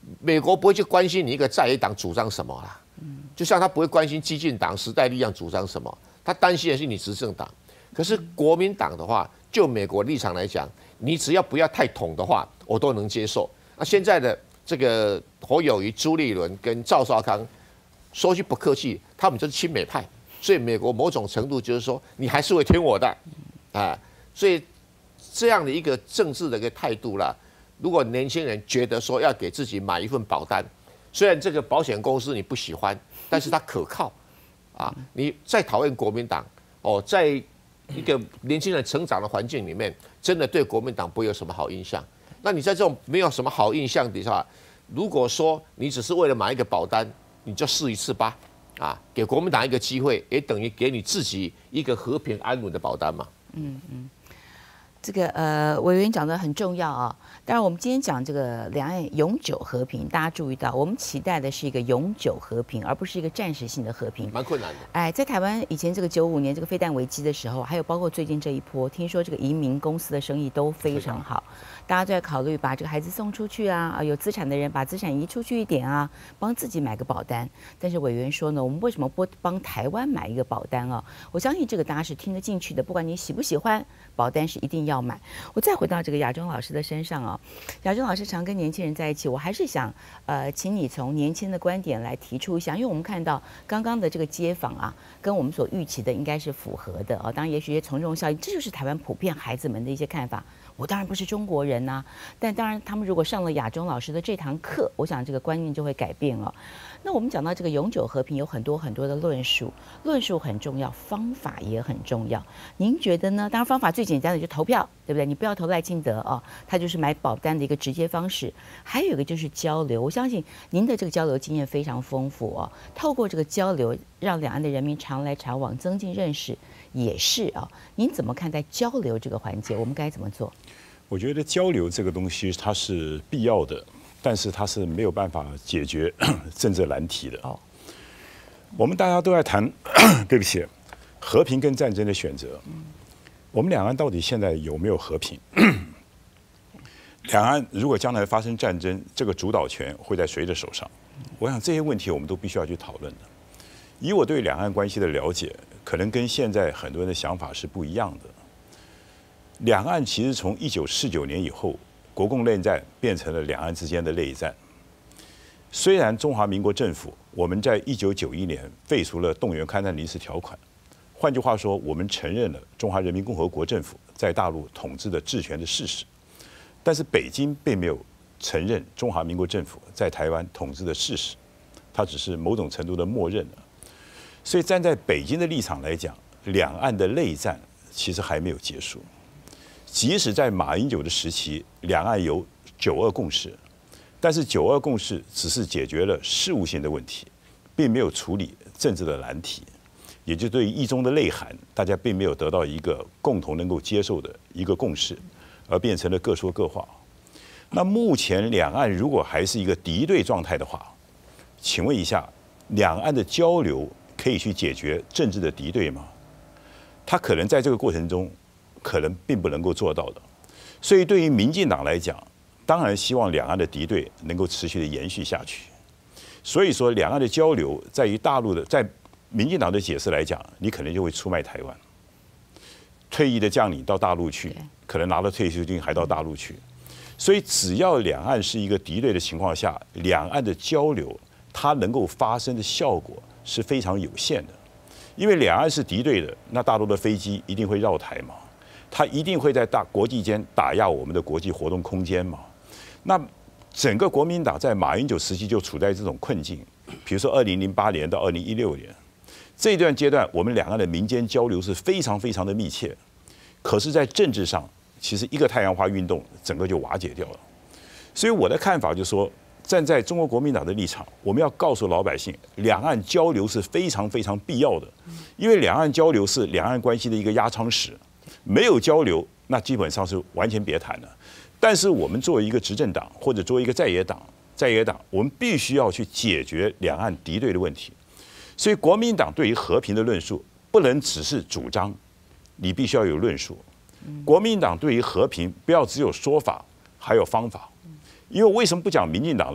Speaker 3: 美国不会去关心你一个在野党主张什么啦，就像他不会关心激进党、时代力量主张什么，他担心的是你执政党。可是国民党的话，就美国立场来讲，你只要不要太统的话，我都能接受。那现在的这个侯友宜、朱立伦跟赵少康，说句不客气，他们就是亲美派，所以美国某种程度就是说，你还是会听我的，所以这样的一个政治的一个态度啦。如果年轻人觉得说要给自己买一份保单，虽然这个保险公司你不喜欢，但是它可靠啊。你再讨厌国民党在一个年轻人成长的环境里面，真的对国民党不会有什么好印象。那你在这种没有什么好印象底下，如果说你只是为了买一个保单，你就试一次吧，给国民党一个机会，也等于给你自己一个和平安稳的保单嘛。
Speaker 1: 这个委员讲的很重要啊。当然，我们今天讲这个两岸永久和平，大家注意到，我们期待的是一个永久和平，而不是一个暂时性的和平。
Speaker 3: 蛮困难的。
Speaker 1: 在台湾以前这个95年这个飞弹危机的时候，还有包括最近这一波，听说这个移民公司的生意都非常好，大家都在考虑把这个孩子送出去啊，有资产的人把资产移出去一点啊，帮自己买个保单。但是委员说呢，我们为什么不帮台湾买一个保单啊？我相信这个大家是听得进去的，不管你喜不喜欢，保单是一定要买。我再回到这个亚中老师的身上啊，亚中老师常跟年轻人在一起，我还是想请你从年轻的观点来提出一下，因为我们看到刚刚的这个街访啊，跟我们所预期的应该是符合的啊。当然，也许一些从众效应，这就是台湾普遍孩子们的一些看法。我当然不是中国人呐，但当然他们如果上了亚中老师的这堂课，我想这个观念就会改变了。那我们讲到这个永久和平，有很多很多的论述很重要，方法也很重要。您觉得呢？当然方法最简单的就投票，对不对？你不要投赖清德哦，他就是买保单的一个直接方式。还有一个就是交流，我相信您的这个交流经验非常丰富哦。透过这个交流，让两岸的人民常来常往，增进认识，也是啊。您怎么看待交流这个环节？我们该怎么做？
Speaker 4: 我觉得交流这个东西它是必要的，但是它是没有办法解决政治难题的。我们大家都在谈，对不起，和平跟战争的选择。我们两岸到底现在有没有和平？两岸如果将来发生战争，这个主导权会在谁的手上？我想这些问题我们都必须要去讨论的。以我对两岸关系的了解，可能跟现在很多人的想法是不一样的。两岸其实从1949年以后，国共内战变成了两岸之间的内战。虽然中华民国政府我们在1991年废除了动员戡战临时条款，换句话说，我们承认了中华人民共和国政府在大陆统治的治权的事实，但是北京并没有承认中华民国政府在台湾统治的事实，它只是某种程度的默认了。所以站在北京的立场来讲，两岸的内战其实还没有结束。即使在马英九的时期，两岸有9·2共识，但是9·2共识只是解决了事务性的问题，并没有处理政治的难题，也就对于一中的内涵，大家并没有得到一个共同能够接受的一个共识，而变成了各说各话。那目前两岸如果还是一个敌对状态的话，请问一下，两岸的交流可以去解决政治的敌对吗？他可能在这个过程中，可能并不能够做到的。所以对于民进党来讲，当然希望两岸的敌对能够持续的延续下去。所以说，两岸的交流在于大陆的，在民进党的解释来讲，你可能就会出卖台湾，退役的将领到大陆去，可能拿了退休金还到大陆去。所以只要两岸是一个敌对的情况下，两岸的交流它能够发生的效果是非常有限的。因为两岸是敌对的，那大陆的飞机一定会绕台嘛，它一定会在国际间打压我们的国际活动空间嘛。那整个国民党在马英九时期就处在这种困境，比如说2008年到2016年这段阶段，我们两岸的民间交流是非常非常的密切，可是，在政治上，其实一个太阳花运动整个就瓦解掉了。所以我的看法就是说，站在中国国民党的立场，我们要告诉老百姓，两岸交流是非常非常必要的，因为两岸交流是两岸关系的一个压舱石，没有交流，那基本上是完全别谈了。但是我们作为一个执政党或者作为一个在野党，我们必须要去解决两岸敌对的问题。所以国民党对于和平的论述不能只是主张，你必须要有论述。国民党对于和平不要只有说法，还有方法。因为为什么不讲民进党呢？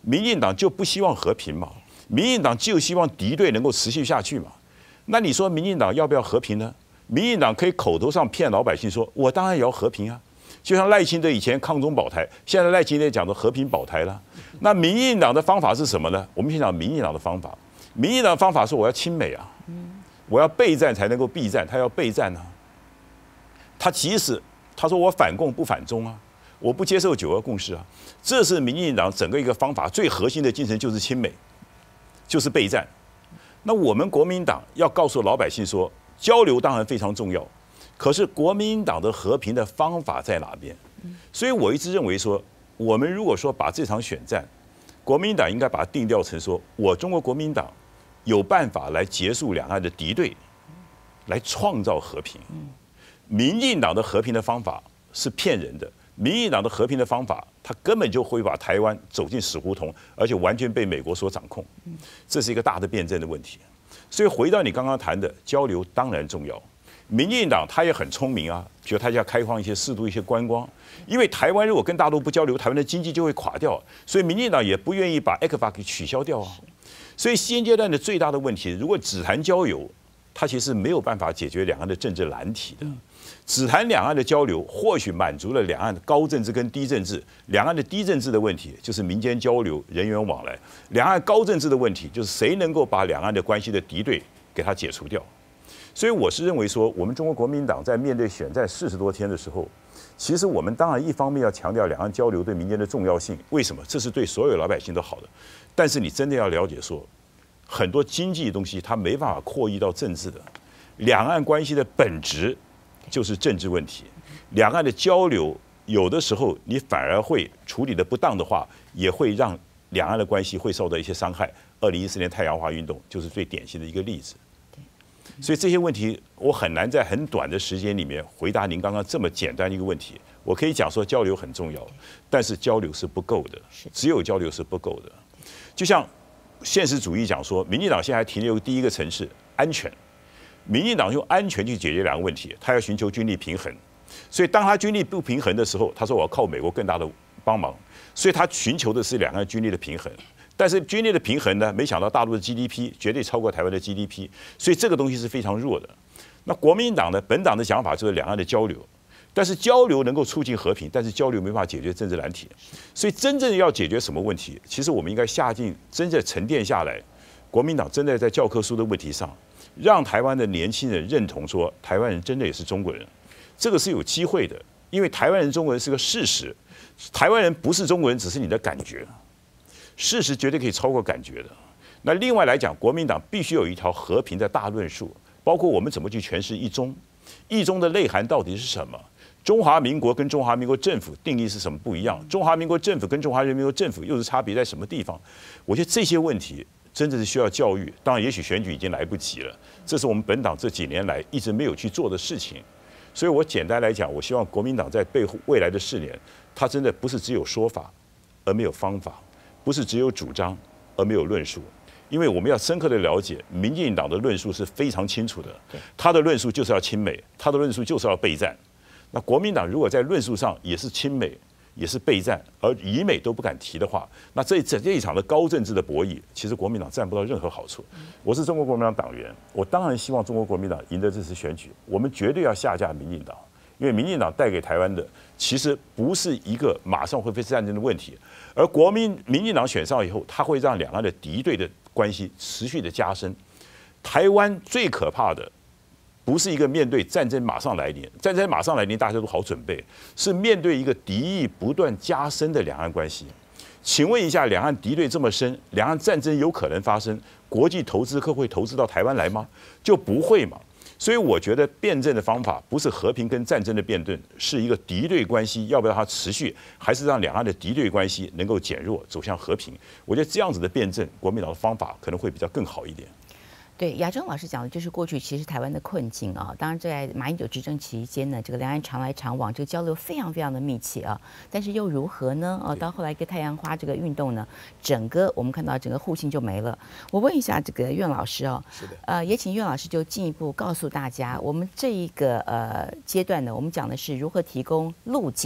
Speaker 4: 民进党就不希望和平嘛，民进党就希望敌对能够持续下去嘛。那你说民进党要不要和平呢？民进党可以口头上骗老百姓说，我当然也要和平啊。就像赖清德以前抗中保台，现在赖清德讲的和平保台了。那民进党的方法是什么呢？我们先讲民进党的方法。民进党的方法是我要亲美啊，我要备战才能够避战，他要备战啊。他即使他说我反共不反中啊，我不接受9·2共识啊，这是民进党整个一个方法最核心的精神，就是亲美，就是备战。那我们国民党要告诉老百姓说，交流当然非常重要。可是国民党的和平的方法在哪边？所以我一直认为说，我们如果说把这场选战，国民党应该把它定调成说，我中国国民党有办法来结束两岸的敌对，来创造和平。民进党的和平的方法是骗人的，民进党的和平的方法，它根本就会把台湾走进死胡同，而且完全被美国所掌控。这是一个大的辩证的问题。所以回到你刚刚谈的交流，当然重要。民进党他也很聪明啊，比如他要开放一些适度一些观光，因为台湾如果跟大陆不交流，台湾的经济就会垮掉，所以民进党也不愿意把 ECFA 给取消掉啊。所以现阶段的最大的问题，如果只谈交流，它其实没有办法解决两岸的政治难题的。只谈两岸的交流，或许满足了两岸的高政治跟低政治。两岸的低政治的问题就是民间交流、人员往来；两岸高政治的问题就是谁能够把两岸的关系的敌对给它解除掉。所以我是认为说，我们中国国民党在面对选战40多天的时候，其实我们当然一方面要强调两岸交流对民间的重要性，为什么？这是对所有老百姓都好的。但是你真的要了解说，很多经济的东西它没办法扩移到政治的。两岸关系的本质就是政治问题，两岸的交流有的时候你反而会处理的不当的话，也会让两岸的关系会受到一些伤害。2014年太阳花运动就是最典型的一个例子。所以这些问题我很难在很短的时间里面回答您刚刚这么简单的一个问题。我可以讲说交流很重要，但是交流是不够的，只有交流是不够的。就像现实主义讲说，民进党现在还停留第一个层次安全，民进党用安全去解决两个问题，他要寻求军力平衡。所以当他军力不平衡的时候，他说我要靠美国更大的帮忙，所以他寻求的是两岸军力的平衡。但是军力的平衡呢，没想到大陆的 GDP 绝对超过台湾的 GDP， 所以这个东西是非常弱的。那国民党呢，本党的想法就是两岸的交流，但是交流能够促进和平，但是交流没办法解决政治难题。所以真正要解决什么问题，其实我们应该下进真正沉淀下来，国民党真的在教科书的问题上，让台湾的年轻人认同说，台湾人真的也是中国人，这个是有机会的，因为台湾人中国人是个事实，台湾人不是中国人，只是你的感觉。事实绝对可以超过感觉的。那另外来讲，国民党必须有一条和平的大论述，包括我们怎么去诠释一中，一中的内涵到底是什么？中华民国跟中华民国政府定义是什么不一样？中华民国政府跟中华人民共和国政府又是差别在什么地方？我觉得这些问题真的是需要教育。当然，也许选举已经来不及了，这是我们本党这几年来一直没有去做的事情。所以我简单来讲，我希望国民党在未来的4年，它真的不是只有说法而没有方法。不是只有主张而没有论述，因为我们要深刻的了解，民进党的论述是非常清楚的，他的论述就是要亲美，他的论述就是要备战。那国民党如果在论述上也是亲美，也是备战，而以美都不敢提的话，那这一场的高政治的博弈，其实国民党占不到任何好处。我是中国国民党党员，我当然希望中国国民党赢得这次选举，我们绝对要下架民进党。因为民进党带给台湾的其实不是一个马上会发生战争的问题，而民进党选上以后，它会让两岸的敌对的关系持续的加深。台湾最可怕的不是一个面对战争马上来临，战争马上来临大家都好准备，是面对一个敌意不断加深的两岸关系。请问一下，两岸敌对这么深，两岸战争有可能发生，国际投资客会投资到台湾来吗？就不会嘛。所以我觉得辩证的方法不是和平跟战争的辩论，是一个敌对关系要不要它持续，还是让两岸的敌对关系能够减弱，走向和平。我觉得这样子的辩证，国民党的方法可能会比较更好一点。
Speaker 1: 对，亚中老师讲的就是过去其实台湾的困境啊。当然，在马英九执政期间呢，这个两岸常来常往，这个交流非常非常的密切啊。但是又如何呢？到后来一个太阳花这个运动呢，整个我们看到整个互信就没了。我问一下这个苑老师哦，
Speaker 5: 是的，
Speaker 1: 也请苑老师就进一步告诉大家，我们这一个阶段呢，我们讲的是如何提供路径。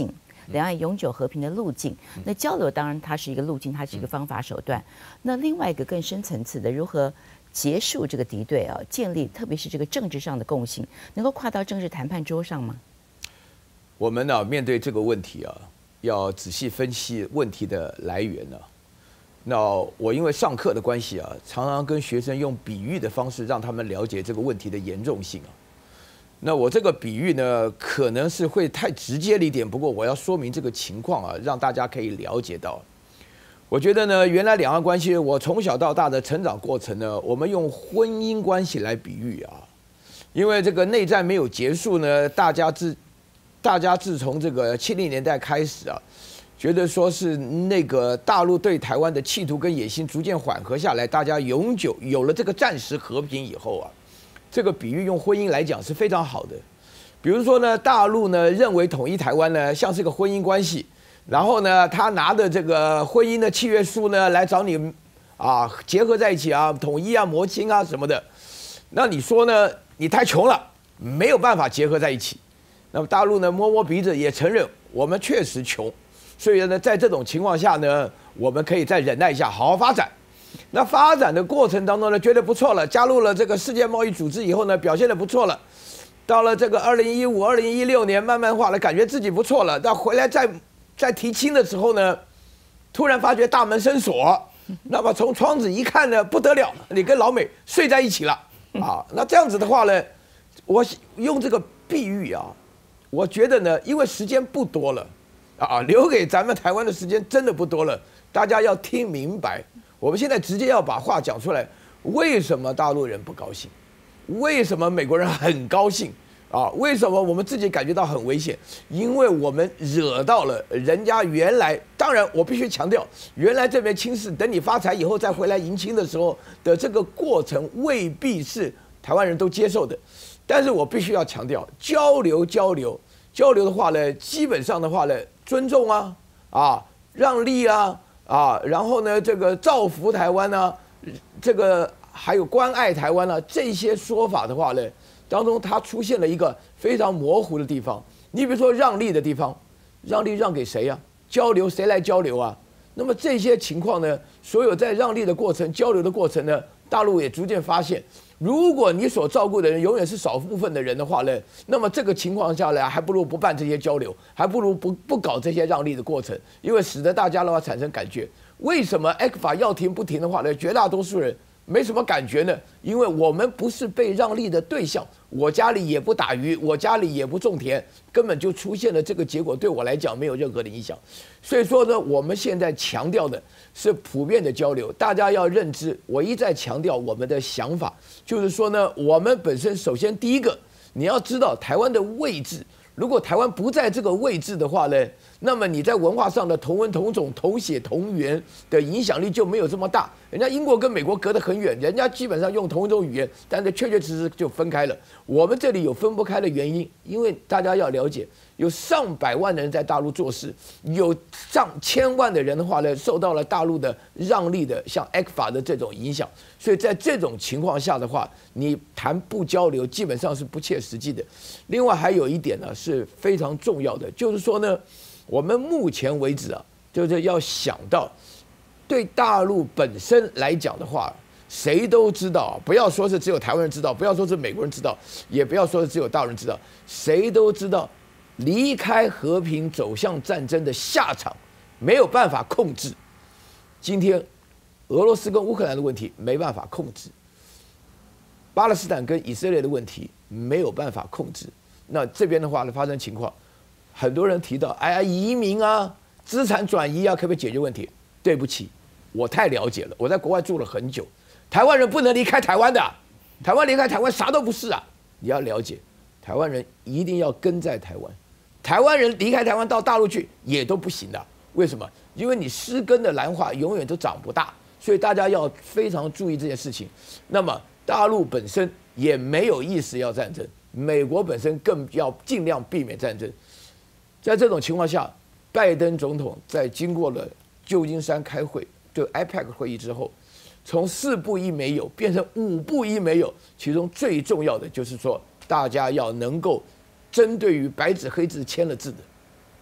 Speaker 1: 两岸永久和平的路径。那交流当然它是一个路径，它是一个方法手段。那另外一个更深层次的，如何结束这个敌对啊，建立特别是这个政治上的共性，能够跨到政治谈判桌上吗？
Speaker 5: 我们呢，面对这个问题啊，要仔细分析问题的来源呢。那我因为上课的关系啊，常常跟学生用比喻的方式让他们了解这个问题的严重性啊。那我这个比喻呢，可能是会太直接了一点，不过我要说明这个情况啊，让大家可以了解到。我觉得呢，原来两岸关系，我从小到大的成长过程呢，我们用婚姻关系来比喻啊，因为这个内战没有结束呢，大家自从这个70年代开始啊。觉得说是那个大陆对台湾的企图跟野心逐渐缓和下来，大家永久有了这个暂时和平以后啊，这个比喻用婚姻来讲是非常好的。比如说呢，大陆呢认为统一台湾呢像是个婚姻关系，然后呢他拿着这个婚姻的契约书呢来找你啊结合在一起啊，统一啊、模亲啊什么的。那你说呢？你太穷了，没有办法结合在一起。那么大陆呢摸摸鼻子也承认我们确实穷。所以呢，在这种情况下呢，我们可以再忍耐一下，好好发展。那发展的过程当中呢，觉得不错了，加入了这个世界贸易组织以后呢，表现得不错了。到了这个2015、2016年，慢慢化了，感觉自己不错了。到回来再提亲的时候呢，突然发觉大门深锁。那么从窗子一看呢，不得了，你跟老美睡在一起了啊。那这样子的话呢，我用这个比喻啊，我觉得呢，因为时间不多了。留给咱们台湾的时间真的不多了，大家要听明白。我们现在直接要把话讲出来，为什么大陆人不高兴？为什么美国人很高兴？为什么我们自己感觉到很危险？因为我们惹到了人家原来，当然我必须强调，原来这边亲事，等你发财以后再回来迎亲的时候的这个过程，未必是台湾人都接受的。但是我必须要强调，交流的话呢，基本上的话呢。尊重让利然后呢，这个造福台湾啊，这个还有关爱台湾啊，这些说法的话呢，当中它出现了一个非常模糊的地方。你比如说让利的地方，让利让给谁呀？交流谁来交流啊？那么这些情况呢，所有在让利的过程、交流的过程呢，大陆也逐渐发现。如果你所照顾的人永远是少部分的人的话呢，那么这个情况下来，还不如不办这些交流，还不如不搞这些让利的过程，因为使得大家的话产生感觉。为什么 ECFA 要停不停的话呢？绝大多数人没什么感觉呢，因为我们不是被让利的对象，我家里也不打鱼，我家里也不种田，根本就出现了这个结果，对我来讲没有任何的影响。所以说呢，我们现在强调的是普遍的交流，大家要认知。我一再强调我们的想法，就是说呢，我们本身首先第一个，你要知道台湾的位置。如果台湾不在这个位置的话呢，那么你在文化上的同文同种同血同源的影响力就没有这么大。人家英国跟美国隔得很远，人家基本上用同一种语言，但是确确实实就分开了。我们这里有分不开的原因，因为大家要了解，有上百万的人在大陆做事，有上千万的人的话呢，受到了大陆的让利的像 ECFA 的这种影响。所以在这种情况下的话，你谈不交流基本上是不切实际的。另外还有一点呢是非常重要的，就是说呢，我们目前为止啊，就是要想到对大陆本身来讲的话，谁都知道，不要说是只有台湾人知道，不要说是美国人知道，也不要说是只有大陆人知道，谁都知道离开和平走向战争的下场没有办法控制。今天俄罗斯跟乌克兰的问题没办法控制，巴勒斯坦跟以色列的问题没有办法控制。那这边的话呢，发生情况，很多人提到，哎呀，移民啊，资产转移啊，可不可以解决问题？对不起，我太了解了，我在国外住了很久，台湾人不能离开台湾的，台湾离开台湾啥都不是啊！你要了解，台湾人一定要跟在台湾，台湾人离开台湾到大陆去也都不行的。为什么？因为你失根的兰花永远都长不大，所以大家要非常注意这件事情。那么大陆本身也没有意识要战争，美国本身更要尽量避免战争。在这种情况下，拜登总统在经过了旧金山开会，就 IPEC 会议之后，从4不1没有变成5不1没有，其中最重要的就是说，大家要能够针对于白纸黑字签了字的，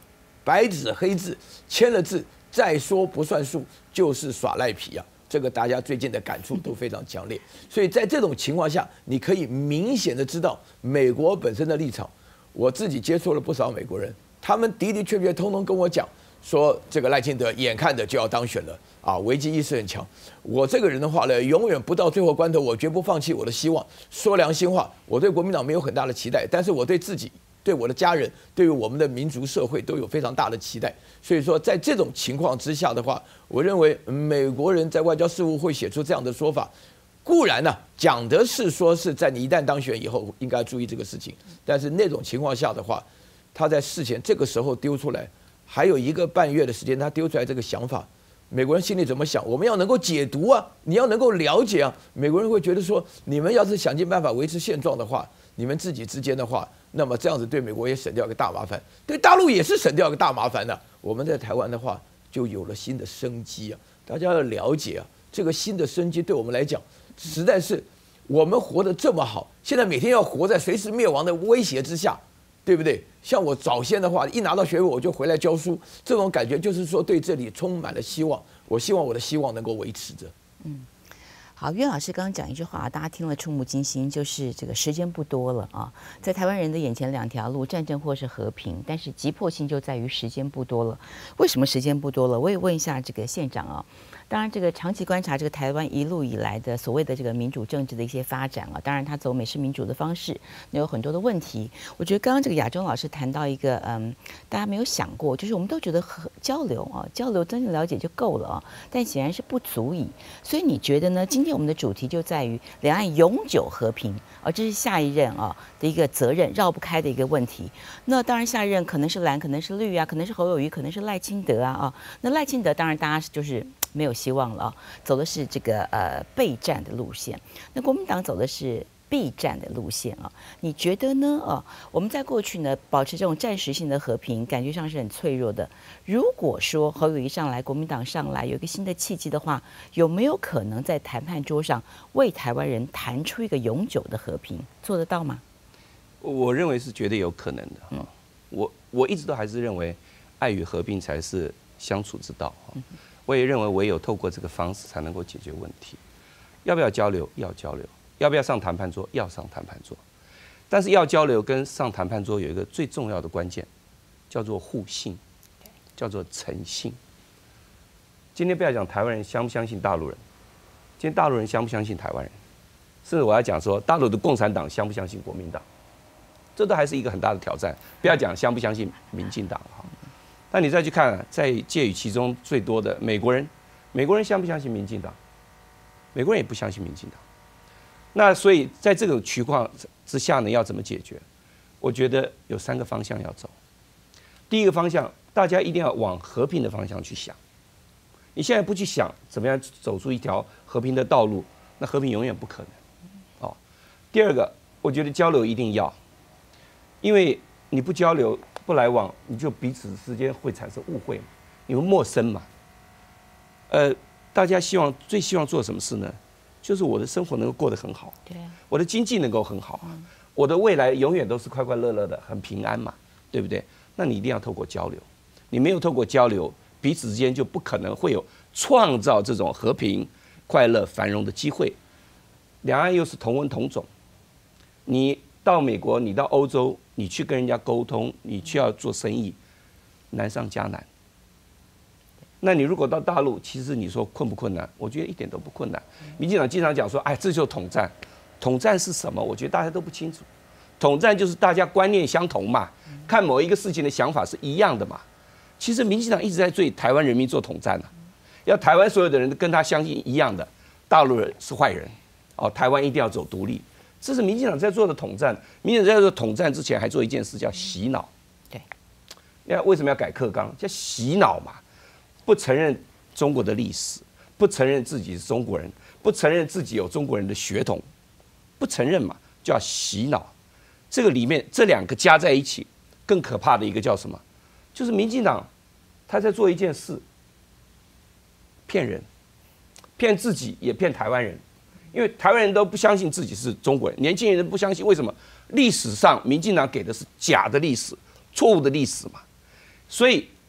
Speaker 5: 白纸黑字签了字，再说不算数，就是耍赖皮啊！这个大家最近的感触都非常强烈。所以在这种情况下，你可以明显的知道美国本身的立场。我自己接触了不少美国人，他们的确通通跟我讲说，这个赖清德眼看着就要当选了啊，危机意识很强。我这个人的话呢，永远不到最后关头，我绝不放弃我的希望。说良心话，我对国民党没有很大的期待，但是我对自己、对我的家人、对于我们的民族社会都有非常大的期待。所以说，在这种情况之下的话，我认为美国人在外交事务会写出这样的说法。固然呢，讲的是说是在你一旦当选以后应该注意这个事情，但是那种情况下的话，他在事前这个时候丢出来，还有1个半月的时间，他丢出来这个想法，美国人心里怎么想？我们要能够解读啊，你要能够了解啊。美国人会觉得说，你们要是想尽办法维持现状的话，你们自己之间的话，那么这样子对美国也省掉一个大麻烦，对大陆也是省掉一个大麻烦的。我们在台湾的话，就有了新的生机啊！大家要了解啊，这个新的生机对我们来讲。实在是我们活得这么好，现在每天要活在随时灭亡的威胁之下，对不对？像我早先的话，一拿到学位我就回来教书，这种感觉就是说对这里充满了希望。我希望我的希望能够维持着。
Speaker 1: 好，岳老师刚刚讲一句话，大家听了触目惊心，就是这个时间不多了啊，在台湾人的眼前2条路，战争或是和平，但是急迫性就在于时间不多了。为什么时间不多了？我也问一下这个县长啊。当然，这个长期观察这个台湾一路以来的所谓的这个民主政治的一些发展啊，当然他走美式民主的方式，那有很多的问题。我觉得刚刚这个亚中老师谈到一个大家没有想过，就是我们都觉得交流啊，交流真正了解就够了啊，但显然是不足以。所以你觉得呢？今天我们的主题就在于两岸永久和平，这是下一任啊的一个责任，绕不开的一个问题。那当然下一任可能是蓝，可能是绿啊，可能是侯友宜，可能是赖清德啊。那赖清德当然大家就是没有希望了啊，走的是这个备战的路线。那国民党走的是避战的路线啊，你觉得呢？我们在过去呢保持这种暂时性的和平，感觉上是很脆弱的。如果说侯友宜上来，国民党上来有一个新的契机的话，有没有可能在谈判桌上为台湾人谈出一个永久的和平？做得到吗？
Speaker 2: 我认为是绝对有可能的。我一直都还是认为，爱与和平才是相处之道。我也认为唯有透过这个方式才能够解决问题。要不要交流？要交流。要不要上谈判桌？要上谈判桌。但是要交流跟上谈判桌有一个最重要的关键，叫做互信，叫做诚信。今天不要讲台湾人相不相信大陆人，今天大陆人相不相信台湾人，甚至我要讲说大陆的共产党相不相信国民党，这都还是一个很大的挑战。不要讲相不相信民进党哈，但你再去看，在介于其中最多的美国人，美国人相不相信民进党？美国人也不相信民进党。那所以在这种情况之下呢，要怎么解决？我觉得有3个方向要走。第一个方向，大家一定要往和平的方向去想。你现在不去想怎么样走出一条和平的道路，那和平永远不可能。第二个，我觉得交流一定要，因为你不交流、不来往，你就彼此之间会产生误会嘛，你会陌生嘛。大家最希望做什么事呢？就是我的生活能够过得很好，对，我的经济能够很好，我的未来永远都是快快乐乐的，很平安嘛，对不对？那你一定要透过交流，你没有透过交流，彼此之间就不可能会有创造这种和平、快乐、繁荣的机会。两岸又是同文同种，你到美国，你到欧洲，你去跟人家沟通，你去要做生意，难上加难。那你如果到大陆，其实你说困不困难？我觉得一点都不困难。民进党经常讲说，这就是统战，统战是什么？我觉得大家都不清楚。统战就是大家观念相同嘛，看某一个事情的想法是一样的嘛。其实民进党一直在对台湾人民做统战啊，要台湾所有的人跟他相信一样的，大陆人是坏人，台湾一定要走独立，这是民进党在做的统战。民进党在做统战之前还做一件事叫洗脑。
Speaker 1: 对，
Speaker 2: 那为什么要改课纲？叫洗脑嘛。不承认中国的历史，不承认自己是中国人，不承认自己有中国人的血统，不承认嘛，就要洗脑。这个里面这2个加在一起，更可怕的一个叫什么？就是民进党他在做一件事，骗人，骗自己也骗台湾人，因为台湾人都不相信自己是中国人，年轻人不相信，为什么？历史上民进党给的是假的历史，错误的历史嘛，所以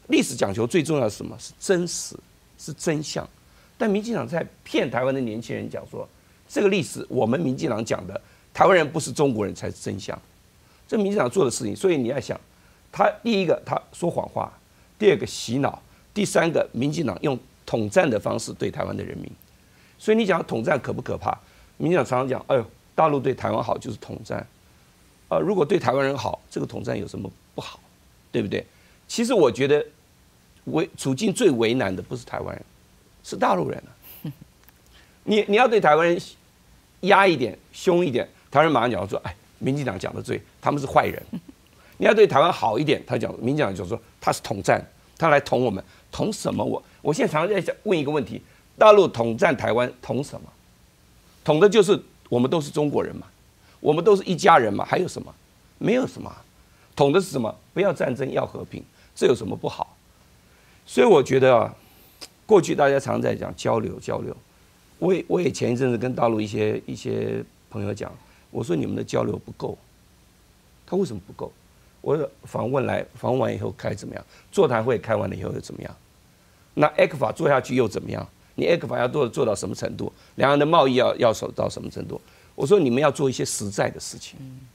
Speaker 2: 历史讲求最重要的是什么？是真实，是真相。但民进党在骗台湾的年轻人讲说，这个历史我们民进党讲的，台湾人不是中国人才是真相。这民进党做的事情，所以你要想，他第一个他说谎话，第二个洗脑，第三个民进党用统战的方式对台湾的人民。所以你讲统战可不可怕？民进党常常讲，哎呦，大陆对台湾好就是统战，如果对台湾人好，这个统战有什么不好，对不对？其实我觉得处境最为难的不是台湾人，是大陆人啊。你要对台湾人压一点、凶一点，台湾人马上讲说，哎，民进党讲的对，他们是坏人。你要对台湾好一点，民进党就说他是统战，他来统我们，统什么？我现在常常在问一个问题：大陆统战台湾，统什么？统的就是我们都是中国人嘛，我们都是一家人嘛，还有什么？没有什么。统的是什么？不要战争，要和平，这有什么不好？所以我觉得啊，过去大家常在讲交流。我也前一阵子跟大陆一些朋友讲，我说你们的交流不够。他为什么不够？我访问完以后开怎么样？座谈会开完了以后又怎么样？那 ECFA 做下去又怎么样？你 ECFA 要做到什么程度？两岸的贸易要走到什么程度？我说你们要做一些实在的事情。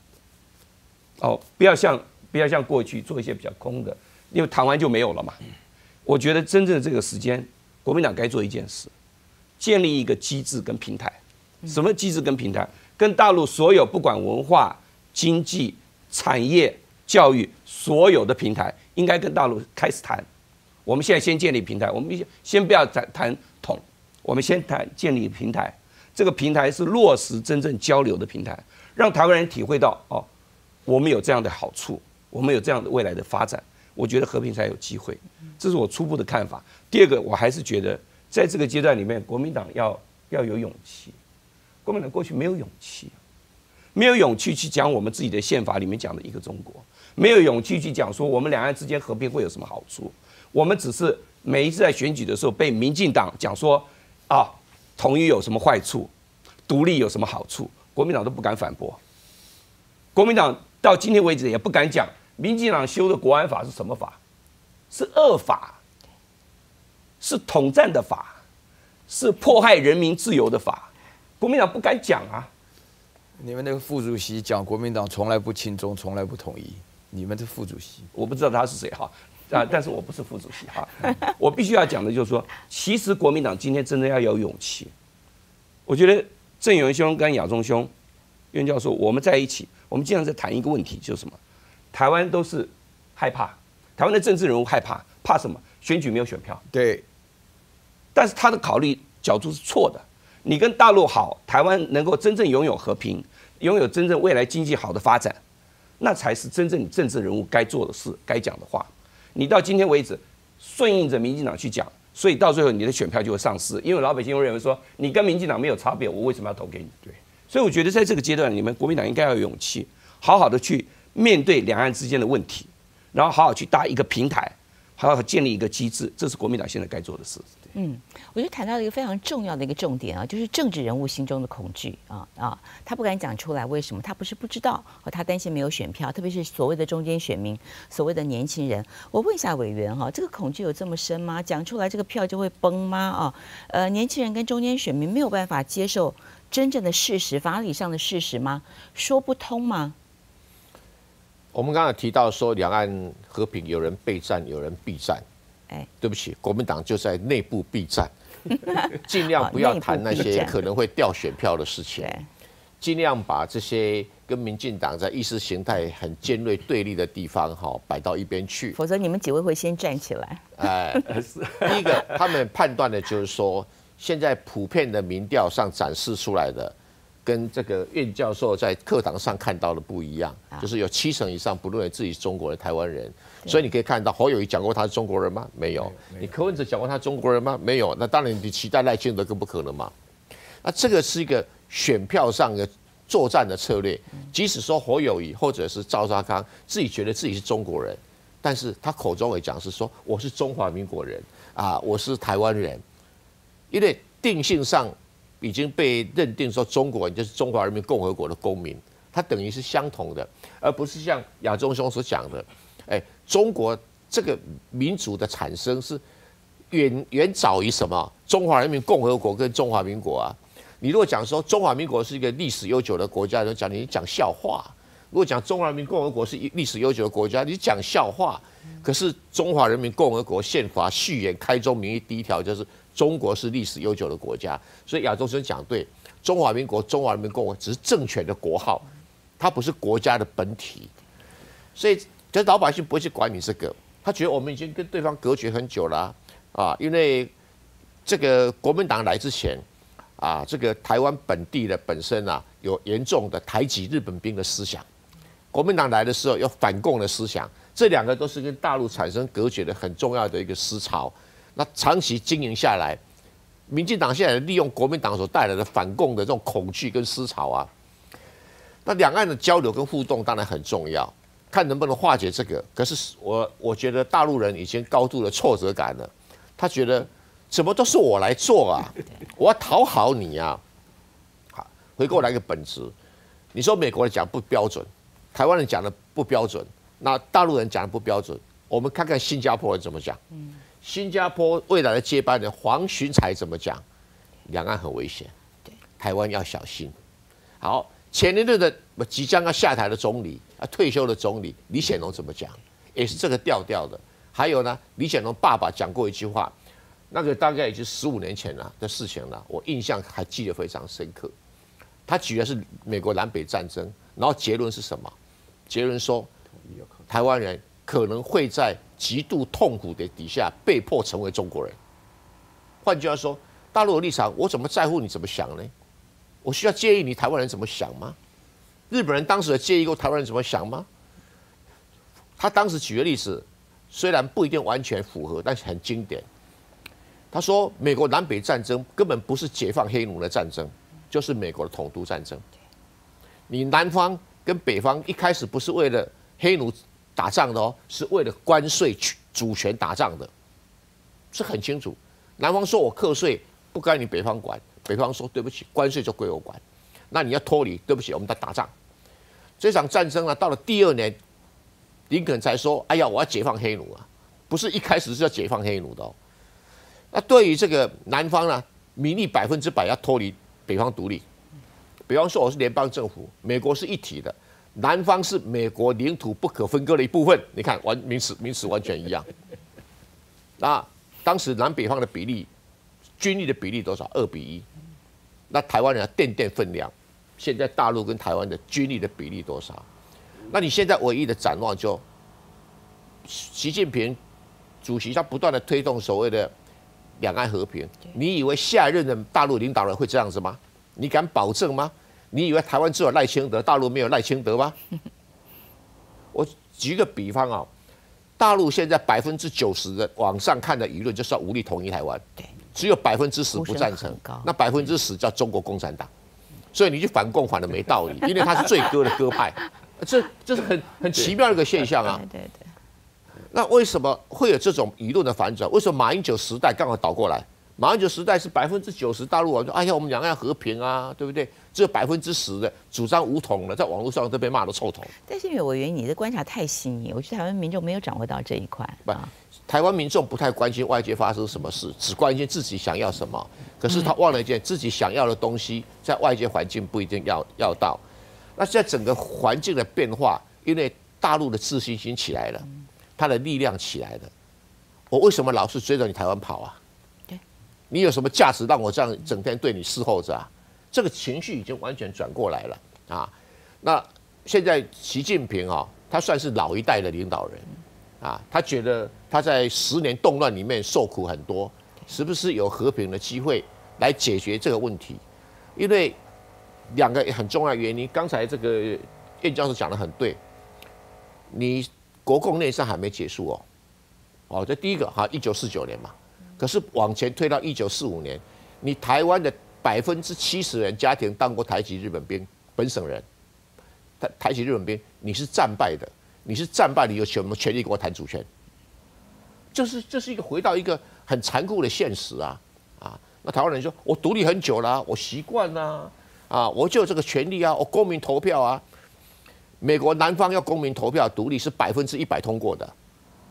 Speaker 2: 不要像过去做一些比较空的，因为谈完就没有了嘛。我觉得真正的这个时间，国民党该做一件事，建立一个机制跟平台。什么机制跟平台？跟大陆所有不管文化、经济、产业、教育所有的平台，应该跟大陆开始谈。我们现在先建立平台，我们先不要谈统，我们先建立平台。这个平台是落实真正交流的平台，让台湾人体会到我们有这样的好处，我们有这样的未来的发展。我觉得和平才有机会，这是我初步的看法。第二个，我还是觉得在这个阶段里面，国民党要有勇气。国民党过去没有勇气，没有勇气去讲我们自己的宪法里面讲的一个中国，没有勇气去讲说我们两岸之间和平会有什么好处。我们只是每一次在选举的时候被民进党讲说统一有什么坏处，独立有什么好处，国民党都不敢反驳。国民党到今天为止也不敢讲民进党修的国安法是什么法，是恶法，是统战的法，是迫害人民自由的法，国民党不敢讲啊。
Speaker 5: 你们那个副主席讲国民党从来不亲中，从来不统一，你们是副主席，
Speaker 2: 我不知道他是谁哈。但是我不是副主席哈，我必须要讲的就是说，其实国民党今天真的要有勇气。我觉得郑永兄跟亚中兄、袁教授，我们在一起，我们经常在谈一个问题，就是什么？台湾都是害怕，台湾的政治人物害怕什么？选举没有选票。
Speaker 5: 对。
Speaker 2: 但是他的考虑角度是错的。你跟大陆好，台湾能够真正拥有和平，拥有真正未来经济好的发展，那才是真正你政治人物该做的事、该讲的话。你到今天为止顺应着民进党去讲，所以到最后你的选票就会丧失，因为老百姓会认为说你跟民进党没有差别，我为什么要投给你？对，所以我觉得在这个阶段里面，国民党应该要有勇气，好好的去面对两岸之间的问题，然后好好去搭一个平台，好好建立一个机制，这是国民党现在该做的事。
Speaker 1: 我觉得谈到一个非常重要的一个重点啊，就是政治人物心中的恐惧他不敢讲出来，为什么？他不是不知道，他担心没有选票，特别是所谓的中间选民，所谓的年轻人。我问一下委员这个恐惧有这么深吗？讲出来这个票就会崩吗？年轻人跟中间选民没有办法接受真正的事实，法理上的事实吗？说不通吗？
Speaker 3: 我们刚才提到说，两岸和平，有人备战，有人避战。对不起，国民党就在内部避战，尽量不要谈那些可能会掉选票的事情，尽量把这些跟民进党在意识形态很尖锐对立的地方摆到一边去，
Speaker 1: 否则你们几位会先站起来。
Speaker 3: 第一个，他们判断的就是说，现在普遍的民调上展示出来的，跟这个苑教授在课堂上看到的不一样，就是有70%以上不认为自己是中国的台湾人。所以你可以看到侯友宜讲过他是中国人吗？没有。你柯文哲讲过他是中国人吗？没有。那当然你期待赖清德更不可能嘛。那这个是一个选票上的作战的策略。即使说侯友宜或者是赵少康自己觉得自己是中国人，但是他口中也讲是说我是中华民国人我是台湾人，因为定性上已经被认定说中国人就是中华人民共和国的公民，它等于是相同的，而不是像亚中兄所讲的。中国这个民主的产生是远早于什么中华人民共和国跟中华民国啊。你如果讲说中华民国是一个历史悠久的国家，就讲你讲笑话；如果讲中华人民共和国是历史悠久的国家，你讲笑话。可是中华人民共和国宪法序言开宗明义第一条就是中国是历史悠久的国家，所以亚洲生讲对，中华民国、中华人民共和国只是政权的国号，它不是国家的本体。所以，可是老百姓不会去管你这个，他觉得我们已经跟对方隔绝很久了因为这个国民党来之前。这个台湾本地的本身有严重的台籍日本兵的思想，国民党来的时候有反共的思想，这两个都是跟大陆产生隔绝的很重要的一个思潮。那长期经营下来，民进党现在利用国民党所带来的反共的这种恐惧跟思潮那两岸的交流跟互动当然很重要，看能不能化解这个。可是我觉得大陆人已经高度的挫折感了，他觉得。什么都是我来做我要讨好你好，回过来一个本质，你说美国人讲不标准，台湾人讲的不标准，那大陆人讲的不标准，我们看看新加坡人怎么讲。新加坡未来的接班人黄循财怎么讲？两岸很危险，台湾要小心。好，前一任的即将要下台的总理退休的总理李显龙怎么讲？也是这个调调的。还有呢，李显龙爸爸讲过一句话。那个大概已经15年前的事情了，我印象还记得非常深刻。他举的是美国南北战争，然后结论是什么？结论说，台湾人可能会在极度痛苦的底下被迫成为中国人。换句话说，大陆的立场，我怎么在乎你怎么想呢？我需要介意你台湾人怎么想吗？日本人当时有介意过台湾人怎么想吗？他当时举的例子，虽然不一定完全符合，但是很经典。他说，美国南北战争根本不是解放黑奴的战争，就是美国的统独战争。你南方跟北方一开始不是为了黑奴打仗的是为了关税主权打仗的，是很清楚。南方说我课税不该你北方管，北方说对不起，关税就归我管。那你要脱离，对不起，我们在打仗。这场战争到了第2年，林肯才说：“哎呀，我要解放黑奴不是一开始是要解放黑奴的那对于这个南方民意100%要脱离北方独立。比方说我是联邦政府，美国是一体的，南方是美国领土不可分割的一部分。你看，名词完全一样。那当时南北方的比例，军力的比例多少？2:1。那台湾人垫分量，现在大陆跟台湾的军力的比例多少？那你现在唯一的展望就，习近平主席他不断的推动所谓的两岸和平，你以为下一任的大陆领导人会这样子吗？你敢保证吗？你以为台湾只有赖清德，大陆没有赖清德吗？我举个比方大陆现在90%的网上看的舆论就是要武力统一台湾，只有10%不赞成，那10%叫中国共产党，所以你去反共反的没道理，因为他是最割的割派，这是很奇妙的一个现象对。那为什么会有这种舆论的反转？为什么马英九时代刚好倒过来？马英九时代是90%大陆人说：“哎呀，我们两岸和平对不对？”只有10%的主张武统的，在网络上都被骂得臭头。
Speaker 1: 但是因为我觉得你的观察太细腻，我觉得台湾民众没有掌握到这一块。
Speaker 3: 台湾民众不太关心外界发生什么事，只关心自己想要什么。可是他忘了一件，自己想要的东西，在外界环境不一定要到。那现在整个环境的变化，因为大陆的自信心起来了。他的力量起来了，我为什么老是追着你台湾跑你有什么价值让我这样整天对你伺候着这个情绪已经完全转过来了那现在习近平他算是老一代的领导人他觉得他在10年动乱里面受苦很多，是不是有和平的机会来解决这个问题？因为2个很重要的原因，刚才这个燕教授讲得很对，你。国共内战还没结束这第一个1949年嘛，可是往前推到1945年，你台湾的70%人家庭当过台籍日本兵，本省人，台籍日本兵，你是战败的，你有什么权利跟我谈主权？这是一个回到一个很残酷的现实那台湾人说，我独立很久了我习惯我就有这个权利我公民投票美国南方要公民投票独立是100%通过的，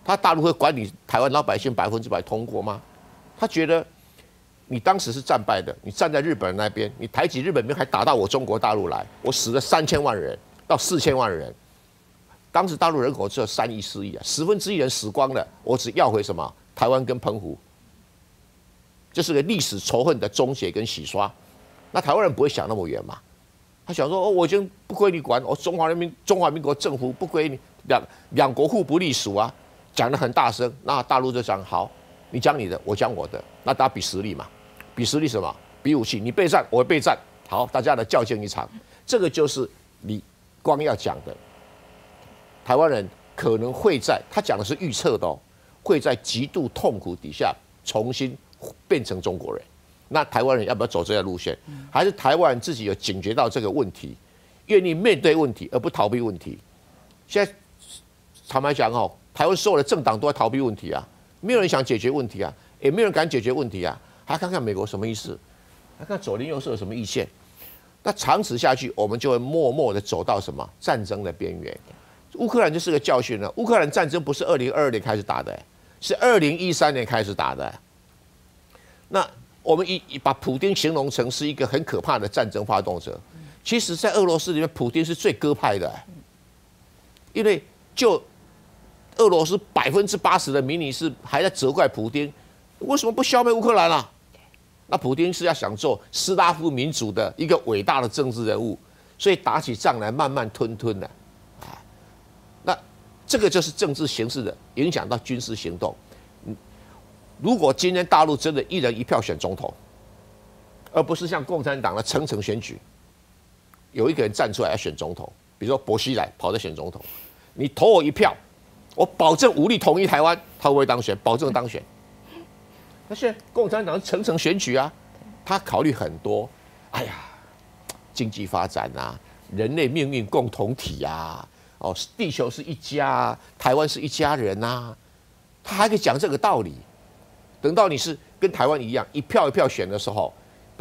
Speaker 3: 他大陆会管你台湾老百姓100%通过吗？他觉得你当时是战败的，你站在日本人那边，你抬起日本兵还打到我中国大陆来，我死了3000万人到4000万人。当时大陆人口只有3亿4亿啊，1/10人死光了，我只要回什么台湾跟澎湖，这是个历史仇恨的终结跟洗刷。那台湾人不会想那么远嘛？他想说，我已经不归你管，我中华民国政府不归你，两国互不隶属啊，讲得很大声。那大陆就讲好，你讲你的，我讲我的，那大家比实力嘛，比实力什么？比武器，你备战，我备战，好，大家来较劲一场。这个就是你光要讲的。台湾人可能会在，他讲的是预测的哦，会在极度痛苦底下重新变成中国人。那台湾人要不要走这条路线？还是台湾人自己有警觉到这个问题，愿意面对问题而不逃避问题？现在坦白讲哦，台湾所有的政党都在逃避问题啊，没有人想解决问题啊，也没有人敢解决问题啊。还看看美国什么意思？还看左邻右舍有什么意见？那长此下去，我们就会默默的走到什么战争的边缘。乌克兰就是个教训了。乌克兰战争不是2022年开始打的，是2013年开始打的。那我们把普丁形容成是一个很可怕的战争发动者，其实，在俄罗斯里面，普丁是最鸽派的，因为就俄罗斯80%的民意是还在责怪普丁，为什么不消灭乌克兰啊？那普丁是要想做斯拉夫民族的一个伟大的政治人物，所以打起仗来慢慢吞的。那这个就是政治形势的影响到军事行动。如果今天大陆真的1人1票选总统，而不是像共产党的层层选举，有一个人站出来要选总统，比如说薄熙来跑着选总统，你投我1票，我保证武力统一台湾，他会不会当选？保证当选。但是共产党层层选举啊，他考虑很多，哎呀，经济发展啊，人类命运共同体啊。哦，地球是一家，台湾是一家人呐，他还可以讲这个道理。等到你是跟台湾一样1票1票选的时候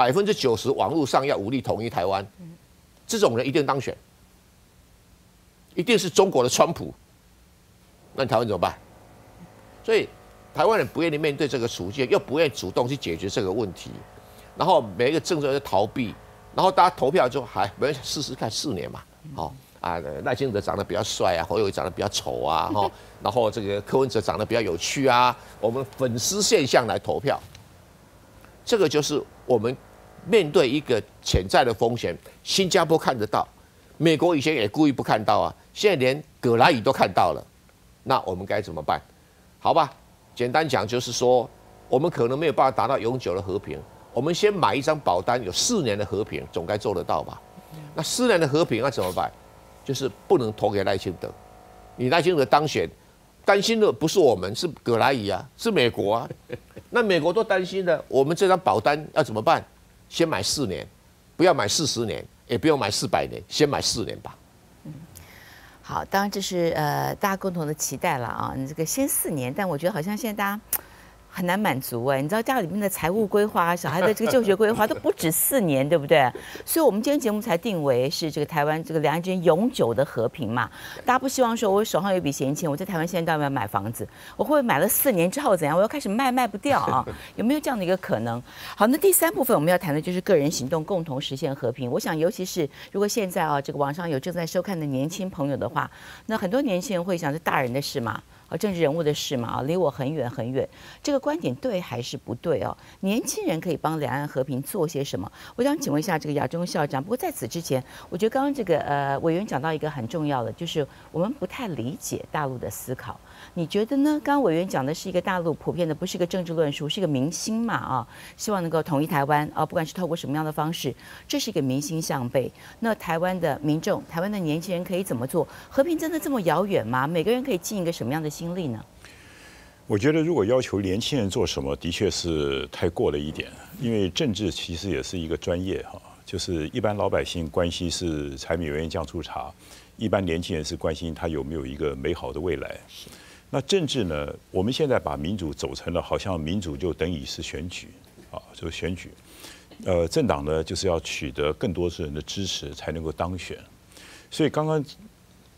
Speaker 3: ，90%网络上要武力统一台湾，这种人一定当选，一定是中国的川普。那你台湾怎么办？所以台湾人不愿意面对这个处境，又不愿意主动去解决这个问题，然后每一个政治人逃避，然后大家投票之后还没试试看4年嘛，好。赖清德长得比较帅啊，侯友宜长得比较丑啊，然后这个柯文哲长得比较有趣啊，我们粉丝现象来投票，这个就是我们面对一个潜在的风险。新加坡看得到，美国以前也故意不看到啊，现在连葛莱伊都看到了，那我们该怎么办？好吧，简单讲就是说，我们可能没有办法达到永久的和平，我们先买一张保单，有4年的和平，总该做得到吧？那4年的和平那怎么办？就是不能投给赖清德，你赖清德当选，担心的不是我们，是葛莱伊啊，是美国啊。那美国都担心的，我们这张保单要怎么办？先买4年，不要买40年，也不用买400年，先买4年吧。
Speaker 1: 好，当然这是大家共同的期待了啊。你这个先4年，但我觉得好像现在大家很难满足哎，你知道家里面的财务规划、小孩的这个就学规划都不止4年，对不对？所以我们今天节目才定为是这个台湾这个两岸之间永久的和平嘛。大家不希望说我手上有一笔闲钱，我在台湾现在要不要买房子？我会不会买了4年之后怎样？我要开始卖不掉啊？有没有这样的一个可能？好，那第3部分我们要谈的就是个人行动共同实现和平。我想，尤其是如果现在啊，这个网上有正在收看的年轻朋友的话，那很多年轻人会想是大人的事嘛。政治人物的事嘛，离我很远很远。这个观点对还是不对哦？年轻人可以帮两岸和平做些什么？我想请问一下这个亚中校长。不过在此之前，我觉得刚刚这个委员讲到一个很重要的，就是我们不太理解大陆的思考。你觉得呢？刚刚委员讲的是一个大陆普遍的，不是一个政治论述，是一个民心嘛啊，希望能够统一台湾啊，不管是透过什么样的方式，这是一个民心向背。那台湾的民众、台湾的年轻人可以怎么做？和平真的这么遥远吗？每个人可以尽一个什么样的心力呢？
Speaker 4: 我觉得如果要求年轻人做什么，的确是太过了一点，因为政治其实也是一个专业哈，就是一般老百姓关心是柴米油盐酱醋茶，一般年轻人是关心他有没有一个美好的未来。那政治呢？我们现在把民主走成了好像民主就等于是选举啊，就是选举。政党呢就是要取得更多人的支持才能够当选。所以刚刚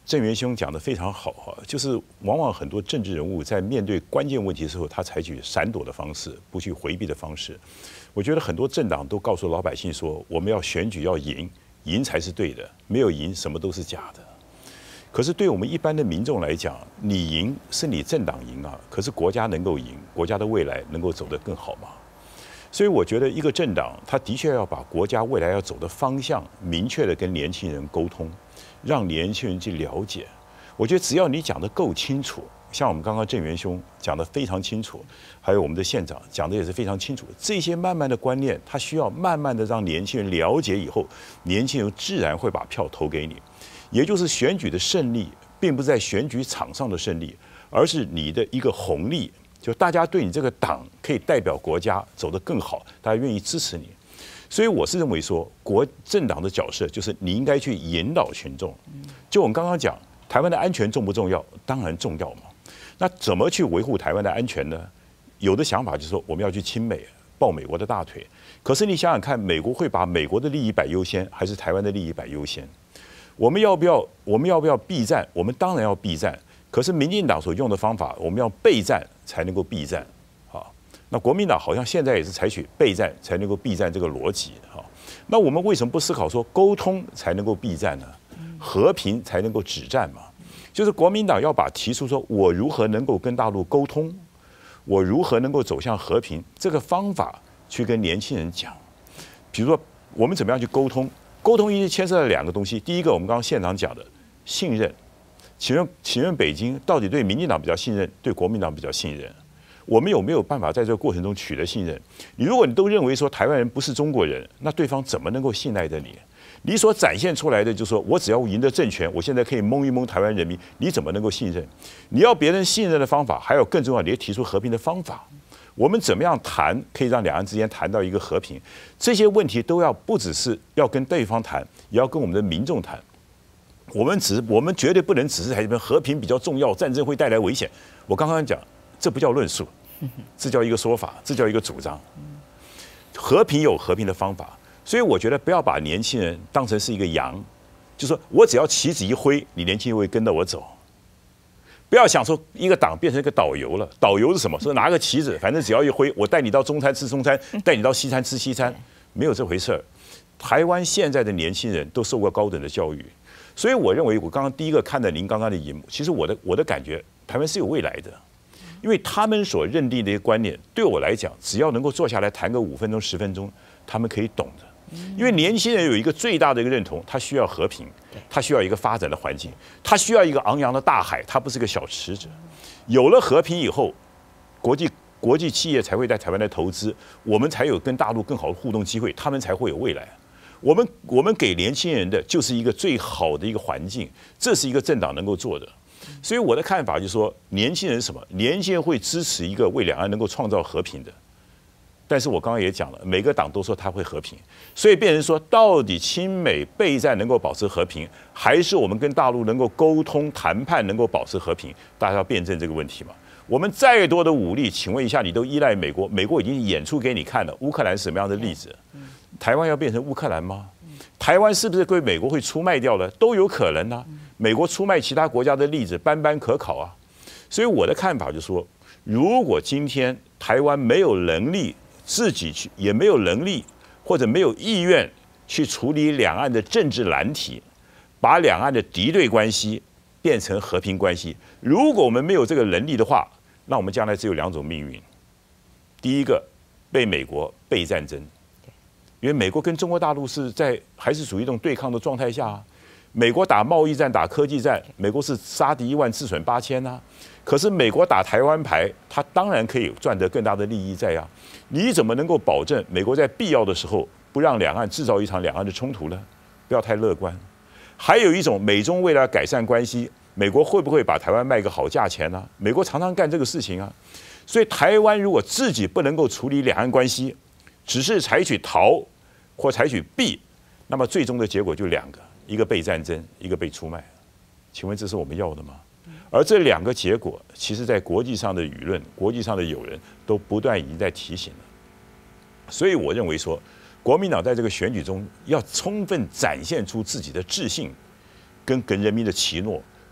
Speaker 4: 郑源兄讲得非常好哈，就是往往很多政治人物在面对关键问题的时候，他采取闪躲的方式，不去回避的方式。我觉得很多政党都告诉老百姓说，我们要选举要赢，赢才是对的，没有赢什么都是假的。可是对我们一般的民众来讲，你赢是你政党赢啊，可是国家能够赢，国家的未来能够走得更好吗？所以我觉得一个政党，他的确要把国家未来要走的方向明确的跟年轻人沟通，让年轻人去了解。我觉得只要你讲得够清楚，像我们刚刚郑源兄讲得非常清楚，还有我们的县长讲得也是非常清楚，这些慢慢的观念，他需要慢慢的让年轻人了解以后，年轻人自然会把票投给你。也就是选举的胜利，并不是在选举场上的胜利，而是你的一个红利。就大家对你这个党可以代表国家走得更好，大家愿意支持你。所以我是认为说，政党的角色就是你应该去引导群众。就我们刚刚讲，台湾的安全重不重要？当然重要嘛。那怎么去维护台湾的安全呢？有的想法就是说，我们要去亲美，抱美国的大腿。可是你想想看，美国会把美国的利益摆优先，还是台湾的利益摆优先？我们要不要避战？我们当然要避战。可是民进党所用的方法，我们要备战才能够避战，啊，那国民党好像现在也是采取备战才能够避战这个逻辑，啊，那我们为什么不思考说沟通才能够避战呢？和平才能够止战嘛？就是国民党要把提出说我如何能够跟大陆沟通，我如何能够走向和平这个方法去跟年轻人讲。比如说我们怎么样去沟通？沟通一直牵涉了两个东西，第一个我们刚刚县长讲的信任。请问北京到底对民进党比较信任，对国民党比较信任？我们有没有办法在这个过程中取得信任？如果你都认为说台湾人不是中国人，那对方怎么能够信赖着你？你所展现出来的就是说我只要赢得政权，我现在可以蒙一蒙台湾人民，你怎么能够信任？你要别人信任的方法，还有更重要，你要提出和平的方法。我们怎么样谈可以让两岸之间谈到一个和平？这些问题都要不只是要跟对方谈，也要跟我们的民众谈。我们绝对不能只是在这边和平比较重要，战争会带来危险。我刚刚讲，这不叫论述，这叫一个说法，这叫一个主张。和平有和平的方法，所以我觉得不要把年轻人当成是一个羊，就说我只要旗子一挥，你年轻人会跟着我走。不要想说一个党变成一个导游了，导游是什么？说拿个旗子，反正只要一挥，我带你到中餐吃中餐，带你到西餐吃西餐，没有这回事儿。台湾现在的年轻人都受过高等的教育。所以我认为，我刚刚第一个看到您刚刚的荧幕，其实我的感觉，台湾是有未来的，因为他们所认定的一些观念，对我来讲，只要能够坐下来谈个5分钟、10分钟，他们可以懂的。因为年轻人有一个最大的一个认同，他需要和平，他需要一个发展的环境，他需要一个昂扬的大海，他不是个小池子。有了和平以后，国际企业才会在台湾来投资，我们才有跟大陆更好的互动机会，他们才会有未来。我们给年轻人的就是一个最好的一个环境，这是一个政党能够做的。所以我的看法就是说，年轻人是什么？年轻人会支持一个为两岸能够创造和平的。但是我刚刚也讲了，每个党都说他会和平，所以变成说，到底亲美备战能够保持和平，还是我们跟大陆能够沟通谈判能够保持和平？大家要辩证这个问题嘛。我们再多的武力，请问一下，你都依赖美国？美国已经演出给你看了，乌克兰是什么样的例子？台湾要变成乌克兰吗？台湾是不是归美国会出卖掉了？都有可能啊。美国出卖其他国家的例子斑斑可考啊。所以我的看法就是说，如果今天台湾没有能力自己去，也没有能力或者没有意愿去处理两岸的政治难题，把两岸的敌对关系变成和平关系，如果我们没有这个能力的话，那我们将来只有2种命运。第一个，被美国备战争。因为美国跟中国大陆还是处于一种对抗的状态下啊，美国打贸易战、打科技战，美国是杀敌1万自损8000啊。可是美国打台湾牌，他当然可以赚得更大的利益在啊。你怎么能够保证美国在必要的时候不让两岸制造一场两岸的冲突呢？不要太乐观。还有一种，美中为了改善关系，美国会不会把台湾卖个好价钱呢？美国常常干这个事情啊。所以台湾如果自己不能够处理两岸关系，只是采取逃或采取避，那么最终的结果就2个，一个被战争，一个被出卖。请问这是我们要的吗？而这2个结果，其实在国际上的舆论、国际上的友人都不断已经在提醒了。所以我认为说，国民党在这个选举中要充分展现出自己的自信跟人民的期诺，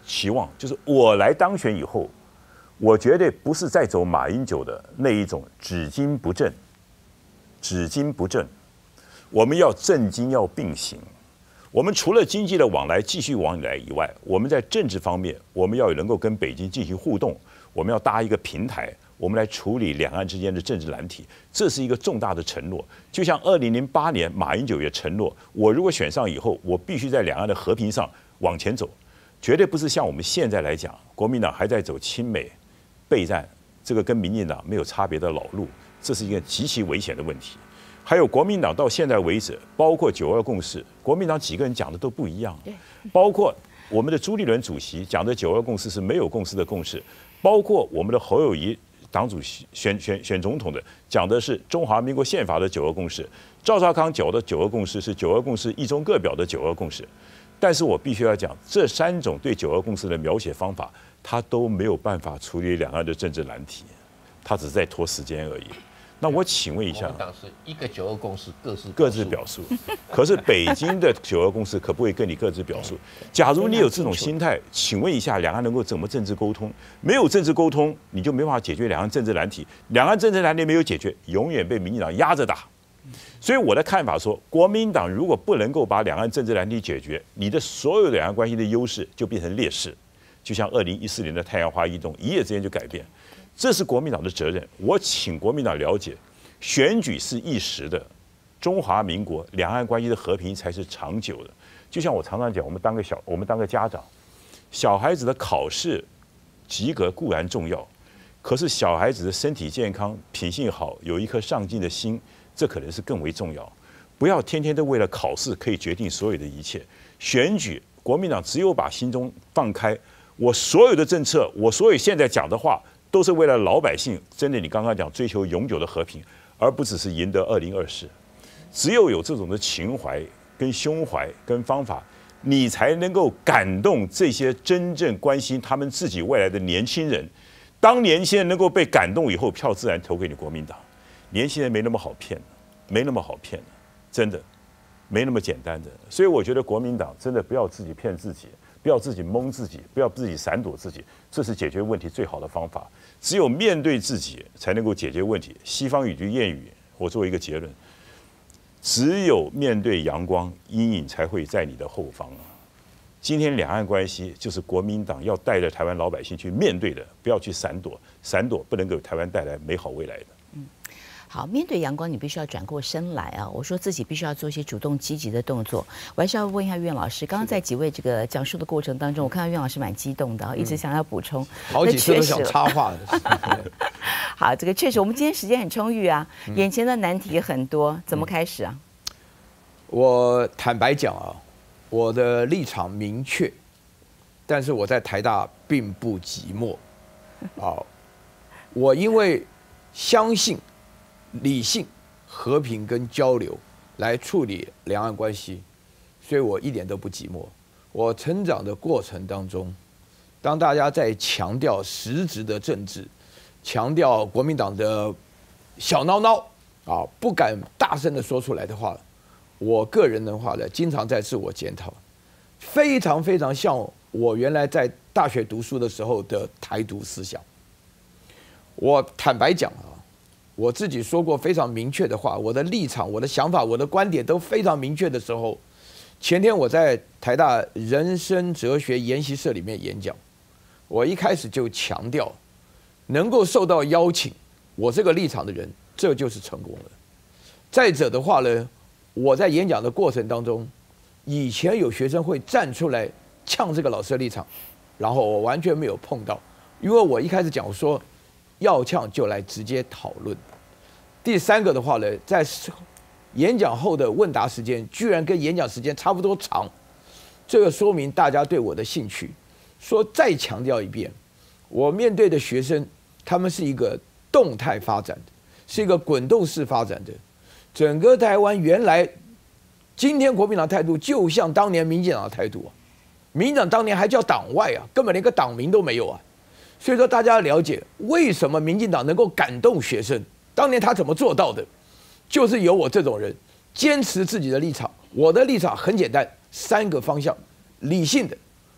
Speaker 4: 期望，就是我来当选以后，我绝对不是在走马英九的那一种只金不正，只金不正，我们要政经要并行。我们除了经济的往来继续往来以外，我们在政治方面，我们要能够跟北京进行互动，我们要搭一个平台，我们来处理两岸之间的政治难题，这是一个重大的承诺。就像2008年马英九也承诺，我如果选上以后，我必须在两岸的和平上往前走，绝对不是像我们现在来讲，国民党还在走亲美备战，这个跟民进党没有差别的老路，这是一个极其危险的问题。还有国民党到现在为止，包括9·2共识，国民党几个人讲的都不一样。包括我们的朱立伦主席讲的9·2共识是没有共识的共识，包括我们的侯友宜党主席选总统的讲的是中华民国宪法的9·2共识，赵少康讲的9·2共识是9·2共识一中各表的9·2共识。但是我必须要讲，这3种对9·2共识的描写方法，它都没有办法处理两岸的政治难题，它只是在拖时间而已。那我请问一下，
Speaker 3: 当时一个9·2共识各自
Speaker 4: 表述，可是北京的9·2共识可不可以跟你各自表述？假如你有这种心态，请问一下，两岸能够怎么政治沟通？没有政治沟通，你就没办法解决两岸政治难题。两岸政治难题没有解决，永远被民进党压着打。所以我的看法说，国民党如果不能够把两岸政治难题解决，你的所有两岸关系的优势就变成劣势，就像2014年的太阳花运动一夜之间就改变。这是国民党的责任。我请国民党了解，选举是一时的，中华民国两岸关系的和平才是长久的。就像我常常讲，我们当个家长，小孩子的考试及格固然重要，可是小孩子的身体健康、品性好，有一颗上进的心，这可能是更为重要。不要天天都为了考试可以决定所有的一切。选举，国民党只有把心中放开，我所有的政策，我所有现在讲的话，都是为了老百姓，真的你刚刚讲追求永久的和平，而不只是赢得2024。只有这种的情怀、跟胸怀、跟方法，你才能够感动这些真正关心他们自己未来的年轻人。当年轻人能够被感动以后，票自然投给你国民党。年轻人没那么好骗，没那么好骗的，真的没那么简单的。所以我觉得国民党真的不要自己骗自己。不要自己蒙自己，不要自己闪躲自己，这是解决问题最好的方法。只有面对自己，才能够解决问题。西方有句谚语，我作为一个结论：只有面对阳光，阴影才会在你的后方啊。今天两岸关系就是国民党要带着台湾老百姓去面对的，不要去闪躲，闪躲不能给台湾带来美好未来的。
Speaker 1: 好，面对阳光，你必须要转过身来啊！我说自己必须要做一些主动积极的动作。我还是要问一下苑老师，刚刚在几位这个讲述的过程当中，我看到苑老师蛮激动的啊，一直想要补充，
Speaker 5: 好几次都想插话的。
Speaker 1: 好，这个确实，我们今天时间很充裕啊，眼前的难题也很多，怎么开始啊？
Speaker 5: 我坦白讲啊，我的立场明确，但是我在台大并不寂寞。好，我因为相信理性、和平跟交流来处理两岸关系，所以我一点都不寂寞。我成长的过程当中，当大家在强调实质的政治，强调国民党的小孬孬啊，不敢大声的说出来的话，我个人的话呢，经常在自我检讨，非常非常像我原来在大学读书的时候的台独思想。我坦白讲啊，我自己说过非常明确的话，我的立场、我的想法、我的观点都非常明确的时候，前天我在台大人生哲学研习社里面演讲，我一开始就强调，能够受到邀请，我这个立场的人，这就是成功了。再者的话呢，我在演讲的过程当中，以前有学生会站出来呛这个老师的立场，然后我完全没有碰到，因为我一开始讲说，要呛就来直接讨论。第三个的话呢，在演讲后的问答时间居然跟演讲时间差不多长，这个说明大家对我的兴趣。说再强调一遍，我面对的学生，他们是一个动态发展的，是一个滚动式发展的。整个台湾原来，今天国民党态度就像当年民进党的态度啊，民进党当年还叫党外啊，根本连个党名都没有啊。所以说大家要了解为什么民进党能够感动学生。当年他怎么做到的？就是有我这种人坚持自己的立场。我的立场很简单，3个方向：理性的、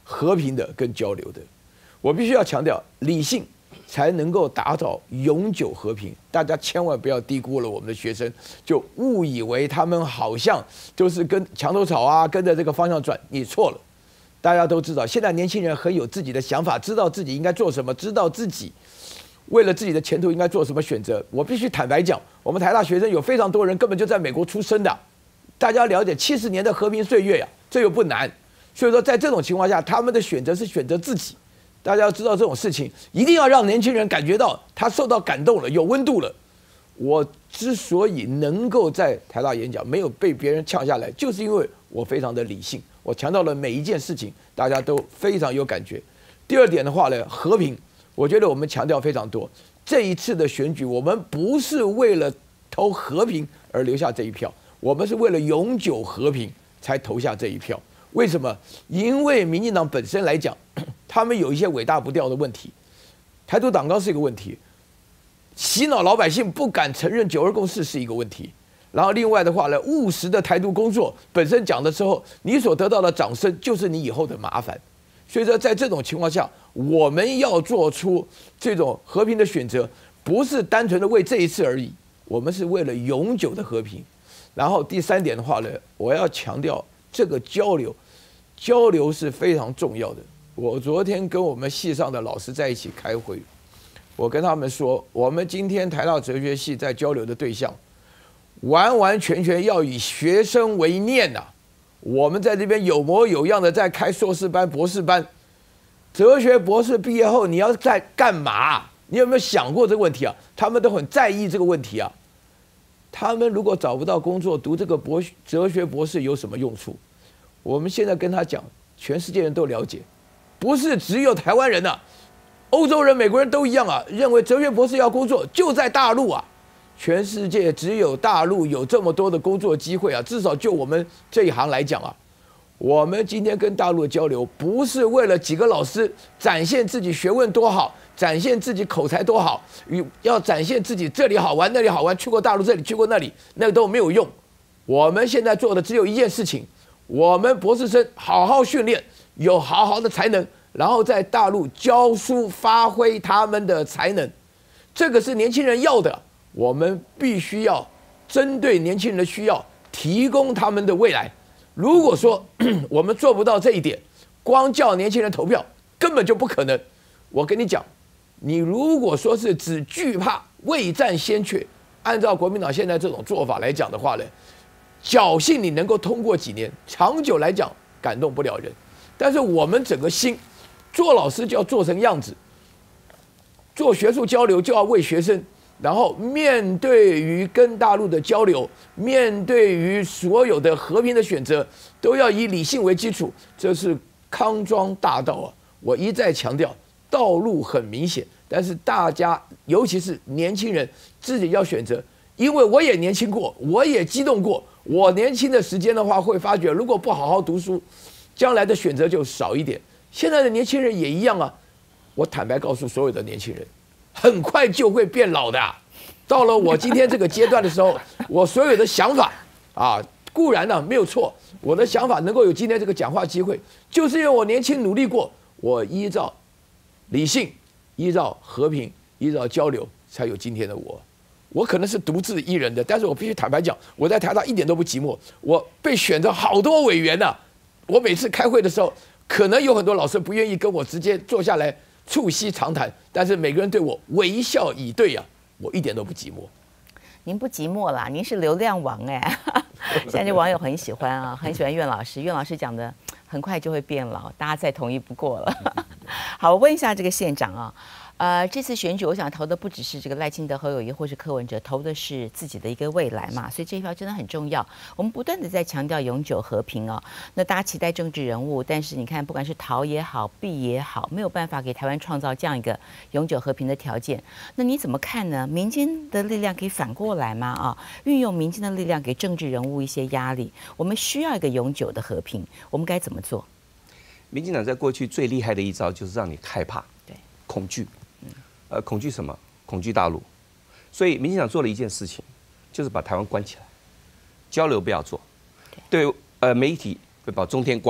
Speaker 5: 和平的跟交流的。我必须要强调，理性才能够打造永久和平。大家千万不要低估了我们的学生，就误以为他们好像就是跟墙头草啊，跟着这个方向转，你错了。大家都知道，现在年轻人很有自己的想法，知道自己应该做什么，知道自己为了自己的前途应该做什么选择。我必须坦白讲，我们台大学生有非常多人根本就在美国出生的。大家了解70年的和平岁月呀，这又不难。所以说，在这种情况下，他们的选择是选择自己。大家要知道这种事情，一定要让年轻人感觉到他受到感动了，有温度了。我之所以能够在台大演讲没有被别人呛下来，就是因为我非常的理性，我强调了每一件事情，大家都非常有感觉。第二点的话呢，和平，我觉得我们强调非常多。这一次的选举，我们不是为了投和平而留下这一票。我们是为了永久和平才投下这一票。为什么？因为民进党本身来讲，他们有一些尾大不掉的问题。台独党纲是一个问题，洗脑老百姓不敢承认9·2共识是一个问题。然后另外的话呢，务实的台独工作本身讲的时候，你所得到的掌声就是你以后的麻烦。所以说，在这种情况下，我们要做出这种和平的选择，不是单纯的为这一次而已，我们是为了永久的和平。然后第三点的话呢，我要强调这个交流是非常重要的。我昨天跟我们系上的老师在一起开会，我跟他们说，我们今天台大哲学系在交流的对象，完完全全要以学生为念呐。我们在这边有模有样的在开硕士班、博士班，哲学博士毕业后你要在干嘛？你有没有想过这个问题啊？他们都很在意这个问题啊。他们如果找不到工作，读这个哲学博士有什么用处？我们现在跟他讲，全世界人都了解，不是只有台湾人啊，欧洲人、美国人都一样啊，认为哲学博士要工作就在大陆啊。全世界只有大陆有这么多的工作机会啊，至少就我们这一行来讲啊，我们今天跟大陆的交流，不是为了几个老师展现自己学问多好，展现自己口才多好，要展现自己这里好玩那里好玩，去过大陆这里去过那里，那个都没有用。我们现在做的只有一件事情，我们博士生好好训练，有好好的才能，然后在大陆教书，发挥他们的才能，这个是年轻人要的。我们必须要针对年轻人的需要，提供他们的未来。如果说我们做不到这一点，光叫年轻人投票根本就不可能。我跟你讲，你如果说是只惧怕未战先怯，按照国民党现在这种做法来讲的话呢，侥幸你能够通过几年，长久来讲感动不了人。但是我们整个心，做老师就要做成样子，做学术交流就要为学生。然后面对于跟大陆的交流，面对于所有的和平的选择，都要以理性为基础，这是康庄大道啊！我一再强调，道路很明显，但是大家尤其是年轻人自己要选择，因为我也年轻过，我也激动过。我年轻的时间的话，会发觉如果不好好读书，将来的选择就少一点。现在的年轻人也一样啊！我坦白告诉所有的年轻人，很快就会变老的啊。到了我今天这个阶段的时候，我所有的想法啊，固然呢没有错，我的想法能够有今天这个讲话机会，就是因为我年轻努力过，我依照理性、依照和平、依照交流，才有今天的我。我可能是独自一人的，但是我必须坦白讲，我在台大一点都不寂寞，我被选的好多委员啊。我每次开会的时候，可能有很多老师不愿意跟我直接坐下来促膝长谈，但是每个人对我微笑以对啊，我一点都不寂寞。
Speaker 1: 您不寂寞啦，您是流量王哎！现在这网友很喜欢啊，很喜欢苑老师。苑老师讲的很快就会变老，大家再统一不过了。好，我问一下这个县长啊。这次选举，我想投的不只是这个赖清德、侯友宜或是柯文哲，投的是自己的一个未来嘛，所以这一票真的很重要。我们不断的在强调永久和平哦，那大家期待政治人物，但是你看，不管是陶也好，毕也好，没有办法给台湾创造这样一个永久和平的条件。那你怎么看呢？民间的力量可以反过来吗？啊，运用民间的力量给政治人物一些压力。我们需要一个永久的和平，我们该怎么做？
Speaker 2: 民进党在过去最厉害的一招就是让你害怕、
Speaker 1: 对，
Speaker 2: 恐惧。恐惧什么？恐惧大陆。所以民进党做了一件事情，就是把台湾关起来，交流不要做。对，媒体把中天关了，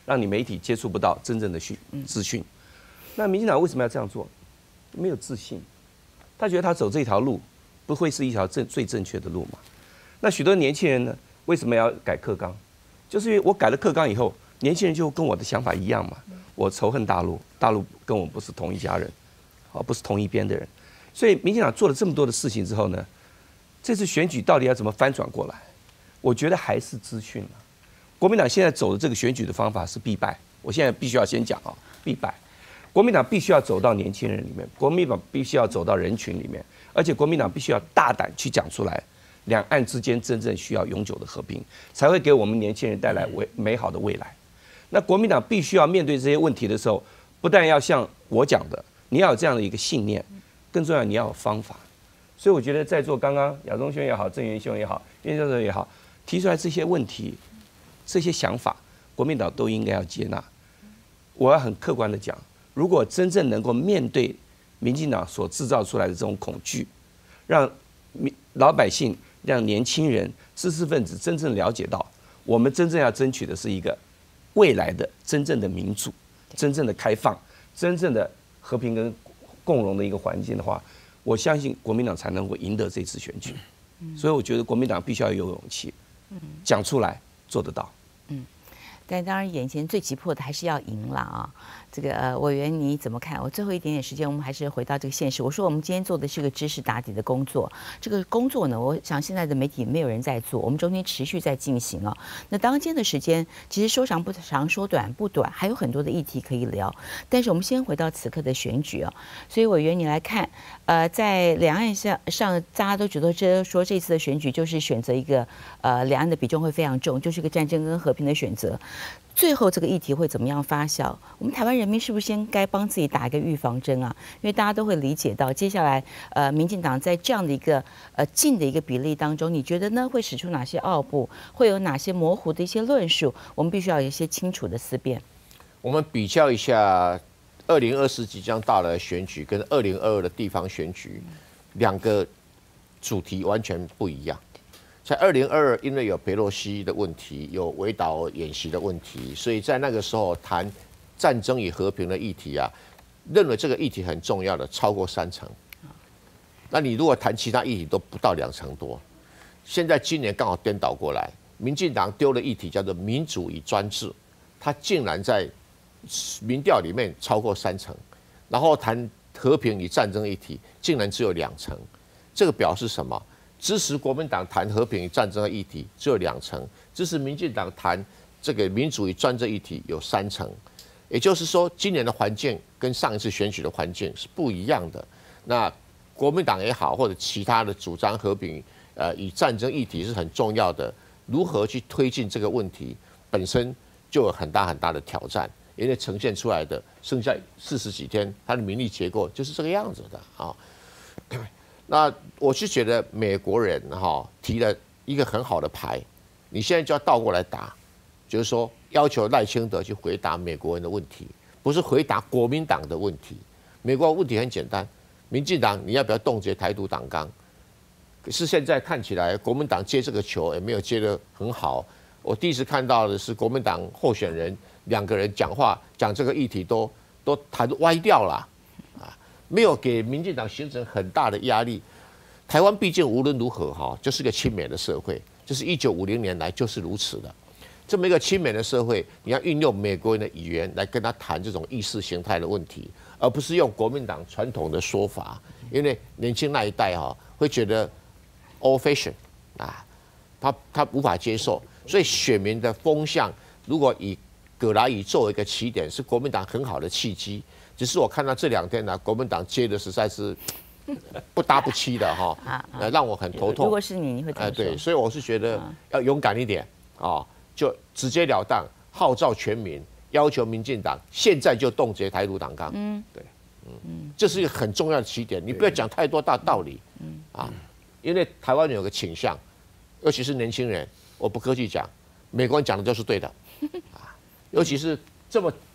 Speaker 2: 让你媒体接触不到真正的资讯。那民进党为什么要这样做？没有自信，他觉得他走这条路不会是一条最正确的路嘛？那许多年轻人呢，为什么要改课纲？就是因为我改了课纲以后，年轻人就跟我的想法一样嘛。我仇恨大陆，大陆跟我不是同一家人，不是同一边的人。所以民进党做了这么多的事情之后呢，这次选举到底要怎么翻转过来？我觉得还是资讯啊。国民党现在走的这个选举的方法是必败，我现在必须要先讲啊，必败。国民党必须要走到年轻人里面，国民党必须要走到人群里面，而且国民党必须要大胆去讲出来，两岸之间真正需要永久的和平，才会给我们年轻人带来美好的未来。那国民党必须要面对这些问题的时候，不但要像我讲的，你要有这样的一个信念，更重要你要有方法。所以我觉得在座刚刚亚中兄也好，郑元兄也好，袁教授也好，提出来这些问题、这些想法，国民党都应该要接纳。我要很客观的讲，如果真正能够面对民进党所制造出来的这种恐惧，让老百姓、让年轻人、知识分子真正了解到，我们真正要争取的是一个未来的真正的民主、真正的开放、真正的和平跟共荣的一个环境的话，我相信国民党才能够赢得这次选举。所以我觉得国民党必须要有勇气，讲出来，做得到。
Speaker 1: 但当然，眼前最急迫的还是要赢了啊！这个委员你怎么看？我最后一点点时间，我们还是回到这个现实。我说我们今天做的是个知识打底的工作，这个工作呢，我想现在的媒体没有人在做，我们中间持续在进行啊。那当间的时间其实说长不长，说短不短，还有很多的议题可以聊。但是我们先回到此刻的选举啊，所以委员你来看，在两岸上大家都觉得说这次的选举就是选择一个两岸的比重会非常重，就是一个战争跟和平的选择。最后这个议题会怎么样发酵？我们台湾人民是不是先该帮自己打一个预防针啊？因为大家都会理解到，接下来民进党在这样的一个近的一个比例当中，你觉得呢会使出哪些奥步？会有哪些模糊的一些论述？我们必须要有一些清楚的思辨。
Speaker 3: 我们比较一下2024即将到来的选举跟2022的地方选举，两个主题完全不一样。在2022，因为有裴洛西的问题，有围岛演习的问题，所以在那个时候谈战争与和平的议题啊，认为这个议题很重要的超过30%。那你如果谈其他议题都不到20%多。现在今年刚好颠倒过来，民进党丢了议题叫做民主与专制，它竟然在民调里面超过30%，然后谈和平与战争议题竟然只有2%，这个表示什么？支持国民党谈和平与战争的议题只有2%，支持民进党谈这个民主与专制议题有3%。也就是说，今年的环境跟上一次选举的环境是不一样的。那国民党也好，或者其他的主张和平与战争议题是很重要的，如何去推进这个问题本身就有很大很大的挑战，因为呈现出来的剩下40几天，它的民意结构就是这个样子的啊。那我是觉得美国人提了一个很好的牌，你现在就要倒过来打，就是说要求赖清德去回答美国人的问题，不是回答国民党的问题。美国的问题很简单，民进党你要不要冻结台独党纲？可是现在看起来国民党接这个球也没有接得很好。我第一次看到的是国民党候选人2个人讲话讲这个议题都谈歪掉了。没有给民进党形成很大的压力。台湾毕竟无论如何就是个亲美的社会，就是1950年来就是如此的。这么一个亲美的社会，你要运用美国人的语言来跟他谈这种意识形态的问题，而不是用国民党传统的说法，因为年轻那一代会觉得 old fashion 他无法接受，所以选民的风向如果以葛莱仪作为一个起点，是国民党很好的契机。只是我看到这2天呢，国民党接的实在是不搭不起的让我很头痛。
Speaker 1: 如果是你会怎么说？
Speaker 3: 对，所以我是觉得要勇敢一点就直截了当号召全民，要求民进党现在就冻结台独党纲。对，这是一个很重要的起点。你不要讲太多大道理因为台湾人有个倾向，尤其是年轻人，我不客气讲，美国人讲的就是对的尤其是这么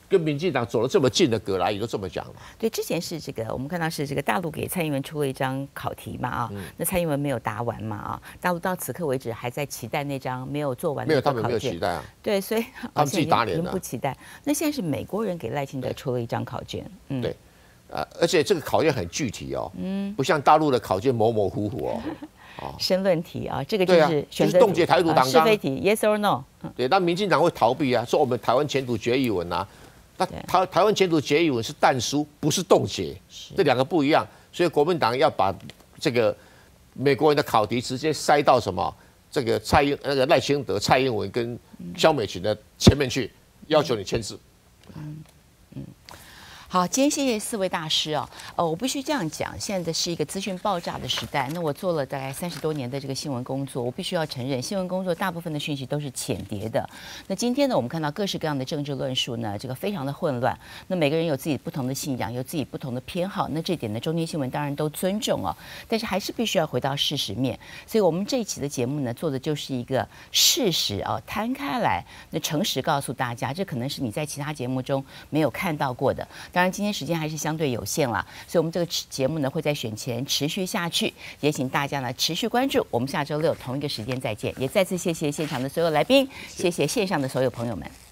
Speaker 3: 跟民进党走了这么近的葛莱也都这么讲了。
Speaker 1: 对，之前是这个，我们看到是这个大陆给蔡英文出了一张考题嘛啊，那蔡英文没有答完嘛啊，大陆到此刻为止还在期待那张没有做完的考卷。
Speaker 3: 没有，他们没有期待啊。
Speaker 1: 对，所以
Speaker 3: 他们自己打脸了，
Speaker 1: 不期待。那现在是美国人给赖清德出了一张考卷，
Speaker 3: 对，而且这个考卷很具体哦，不像大陆的考卷模模糊糊哦。
Speaker 1: 申论题啊，这个就是选择
Speaker 3: 冻结台独党纲
Speaker 1: 是非题 ，yes or no。
Speaker 3: 对，那民进党会逃避啊，说我们台湾前途决议文啊，那台湾前途决议文是但书，不是冻结，这两个不一样，所以国民党要把这个美国人的考题直接塞到什么这个赖清德、蔡英文跟萧美琴的前面去，要求你签字。
Speaker 1: 好，今天谢谢4位大师哦。我必须这样讲，现在是一个资讯爆炸的时代。那我做了大概30多年的这个新闻工作，我必须要承认，新闻工作大部分的讯息都是浅碟的。那今天呢，我们看到各式各样的政治论述呢，这个非常的混乱。那每个人有自己不同的信仰，有自己不同的偏好。那这点呢，中天新闻当然都尊重哦，但是还是必须要回到事实面。所以我们这一期的节目呢，做的就是一个事实哦，摊开来，那诚实告诉大家，这可能是你在其他节目中没有看到过的。当然，今天时间还是相对有限了，所以我们这个节目呢会在选前持续下去，也请大家呢持续关注。我们下周6同一个时间再见，也再次谢谢现场的所有来宾，谢谢线上的所有朋友们。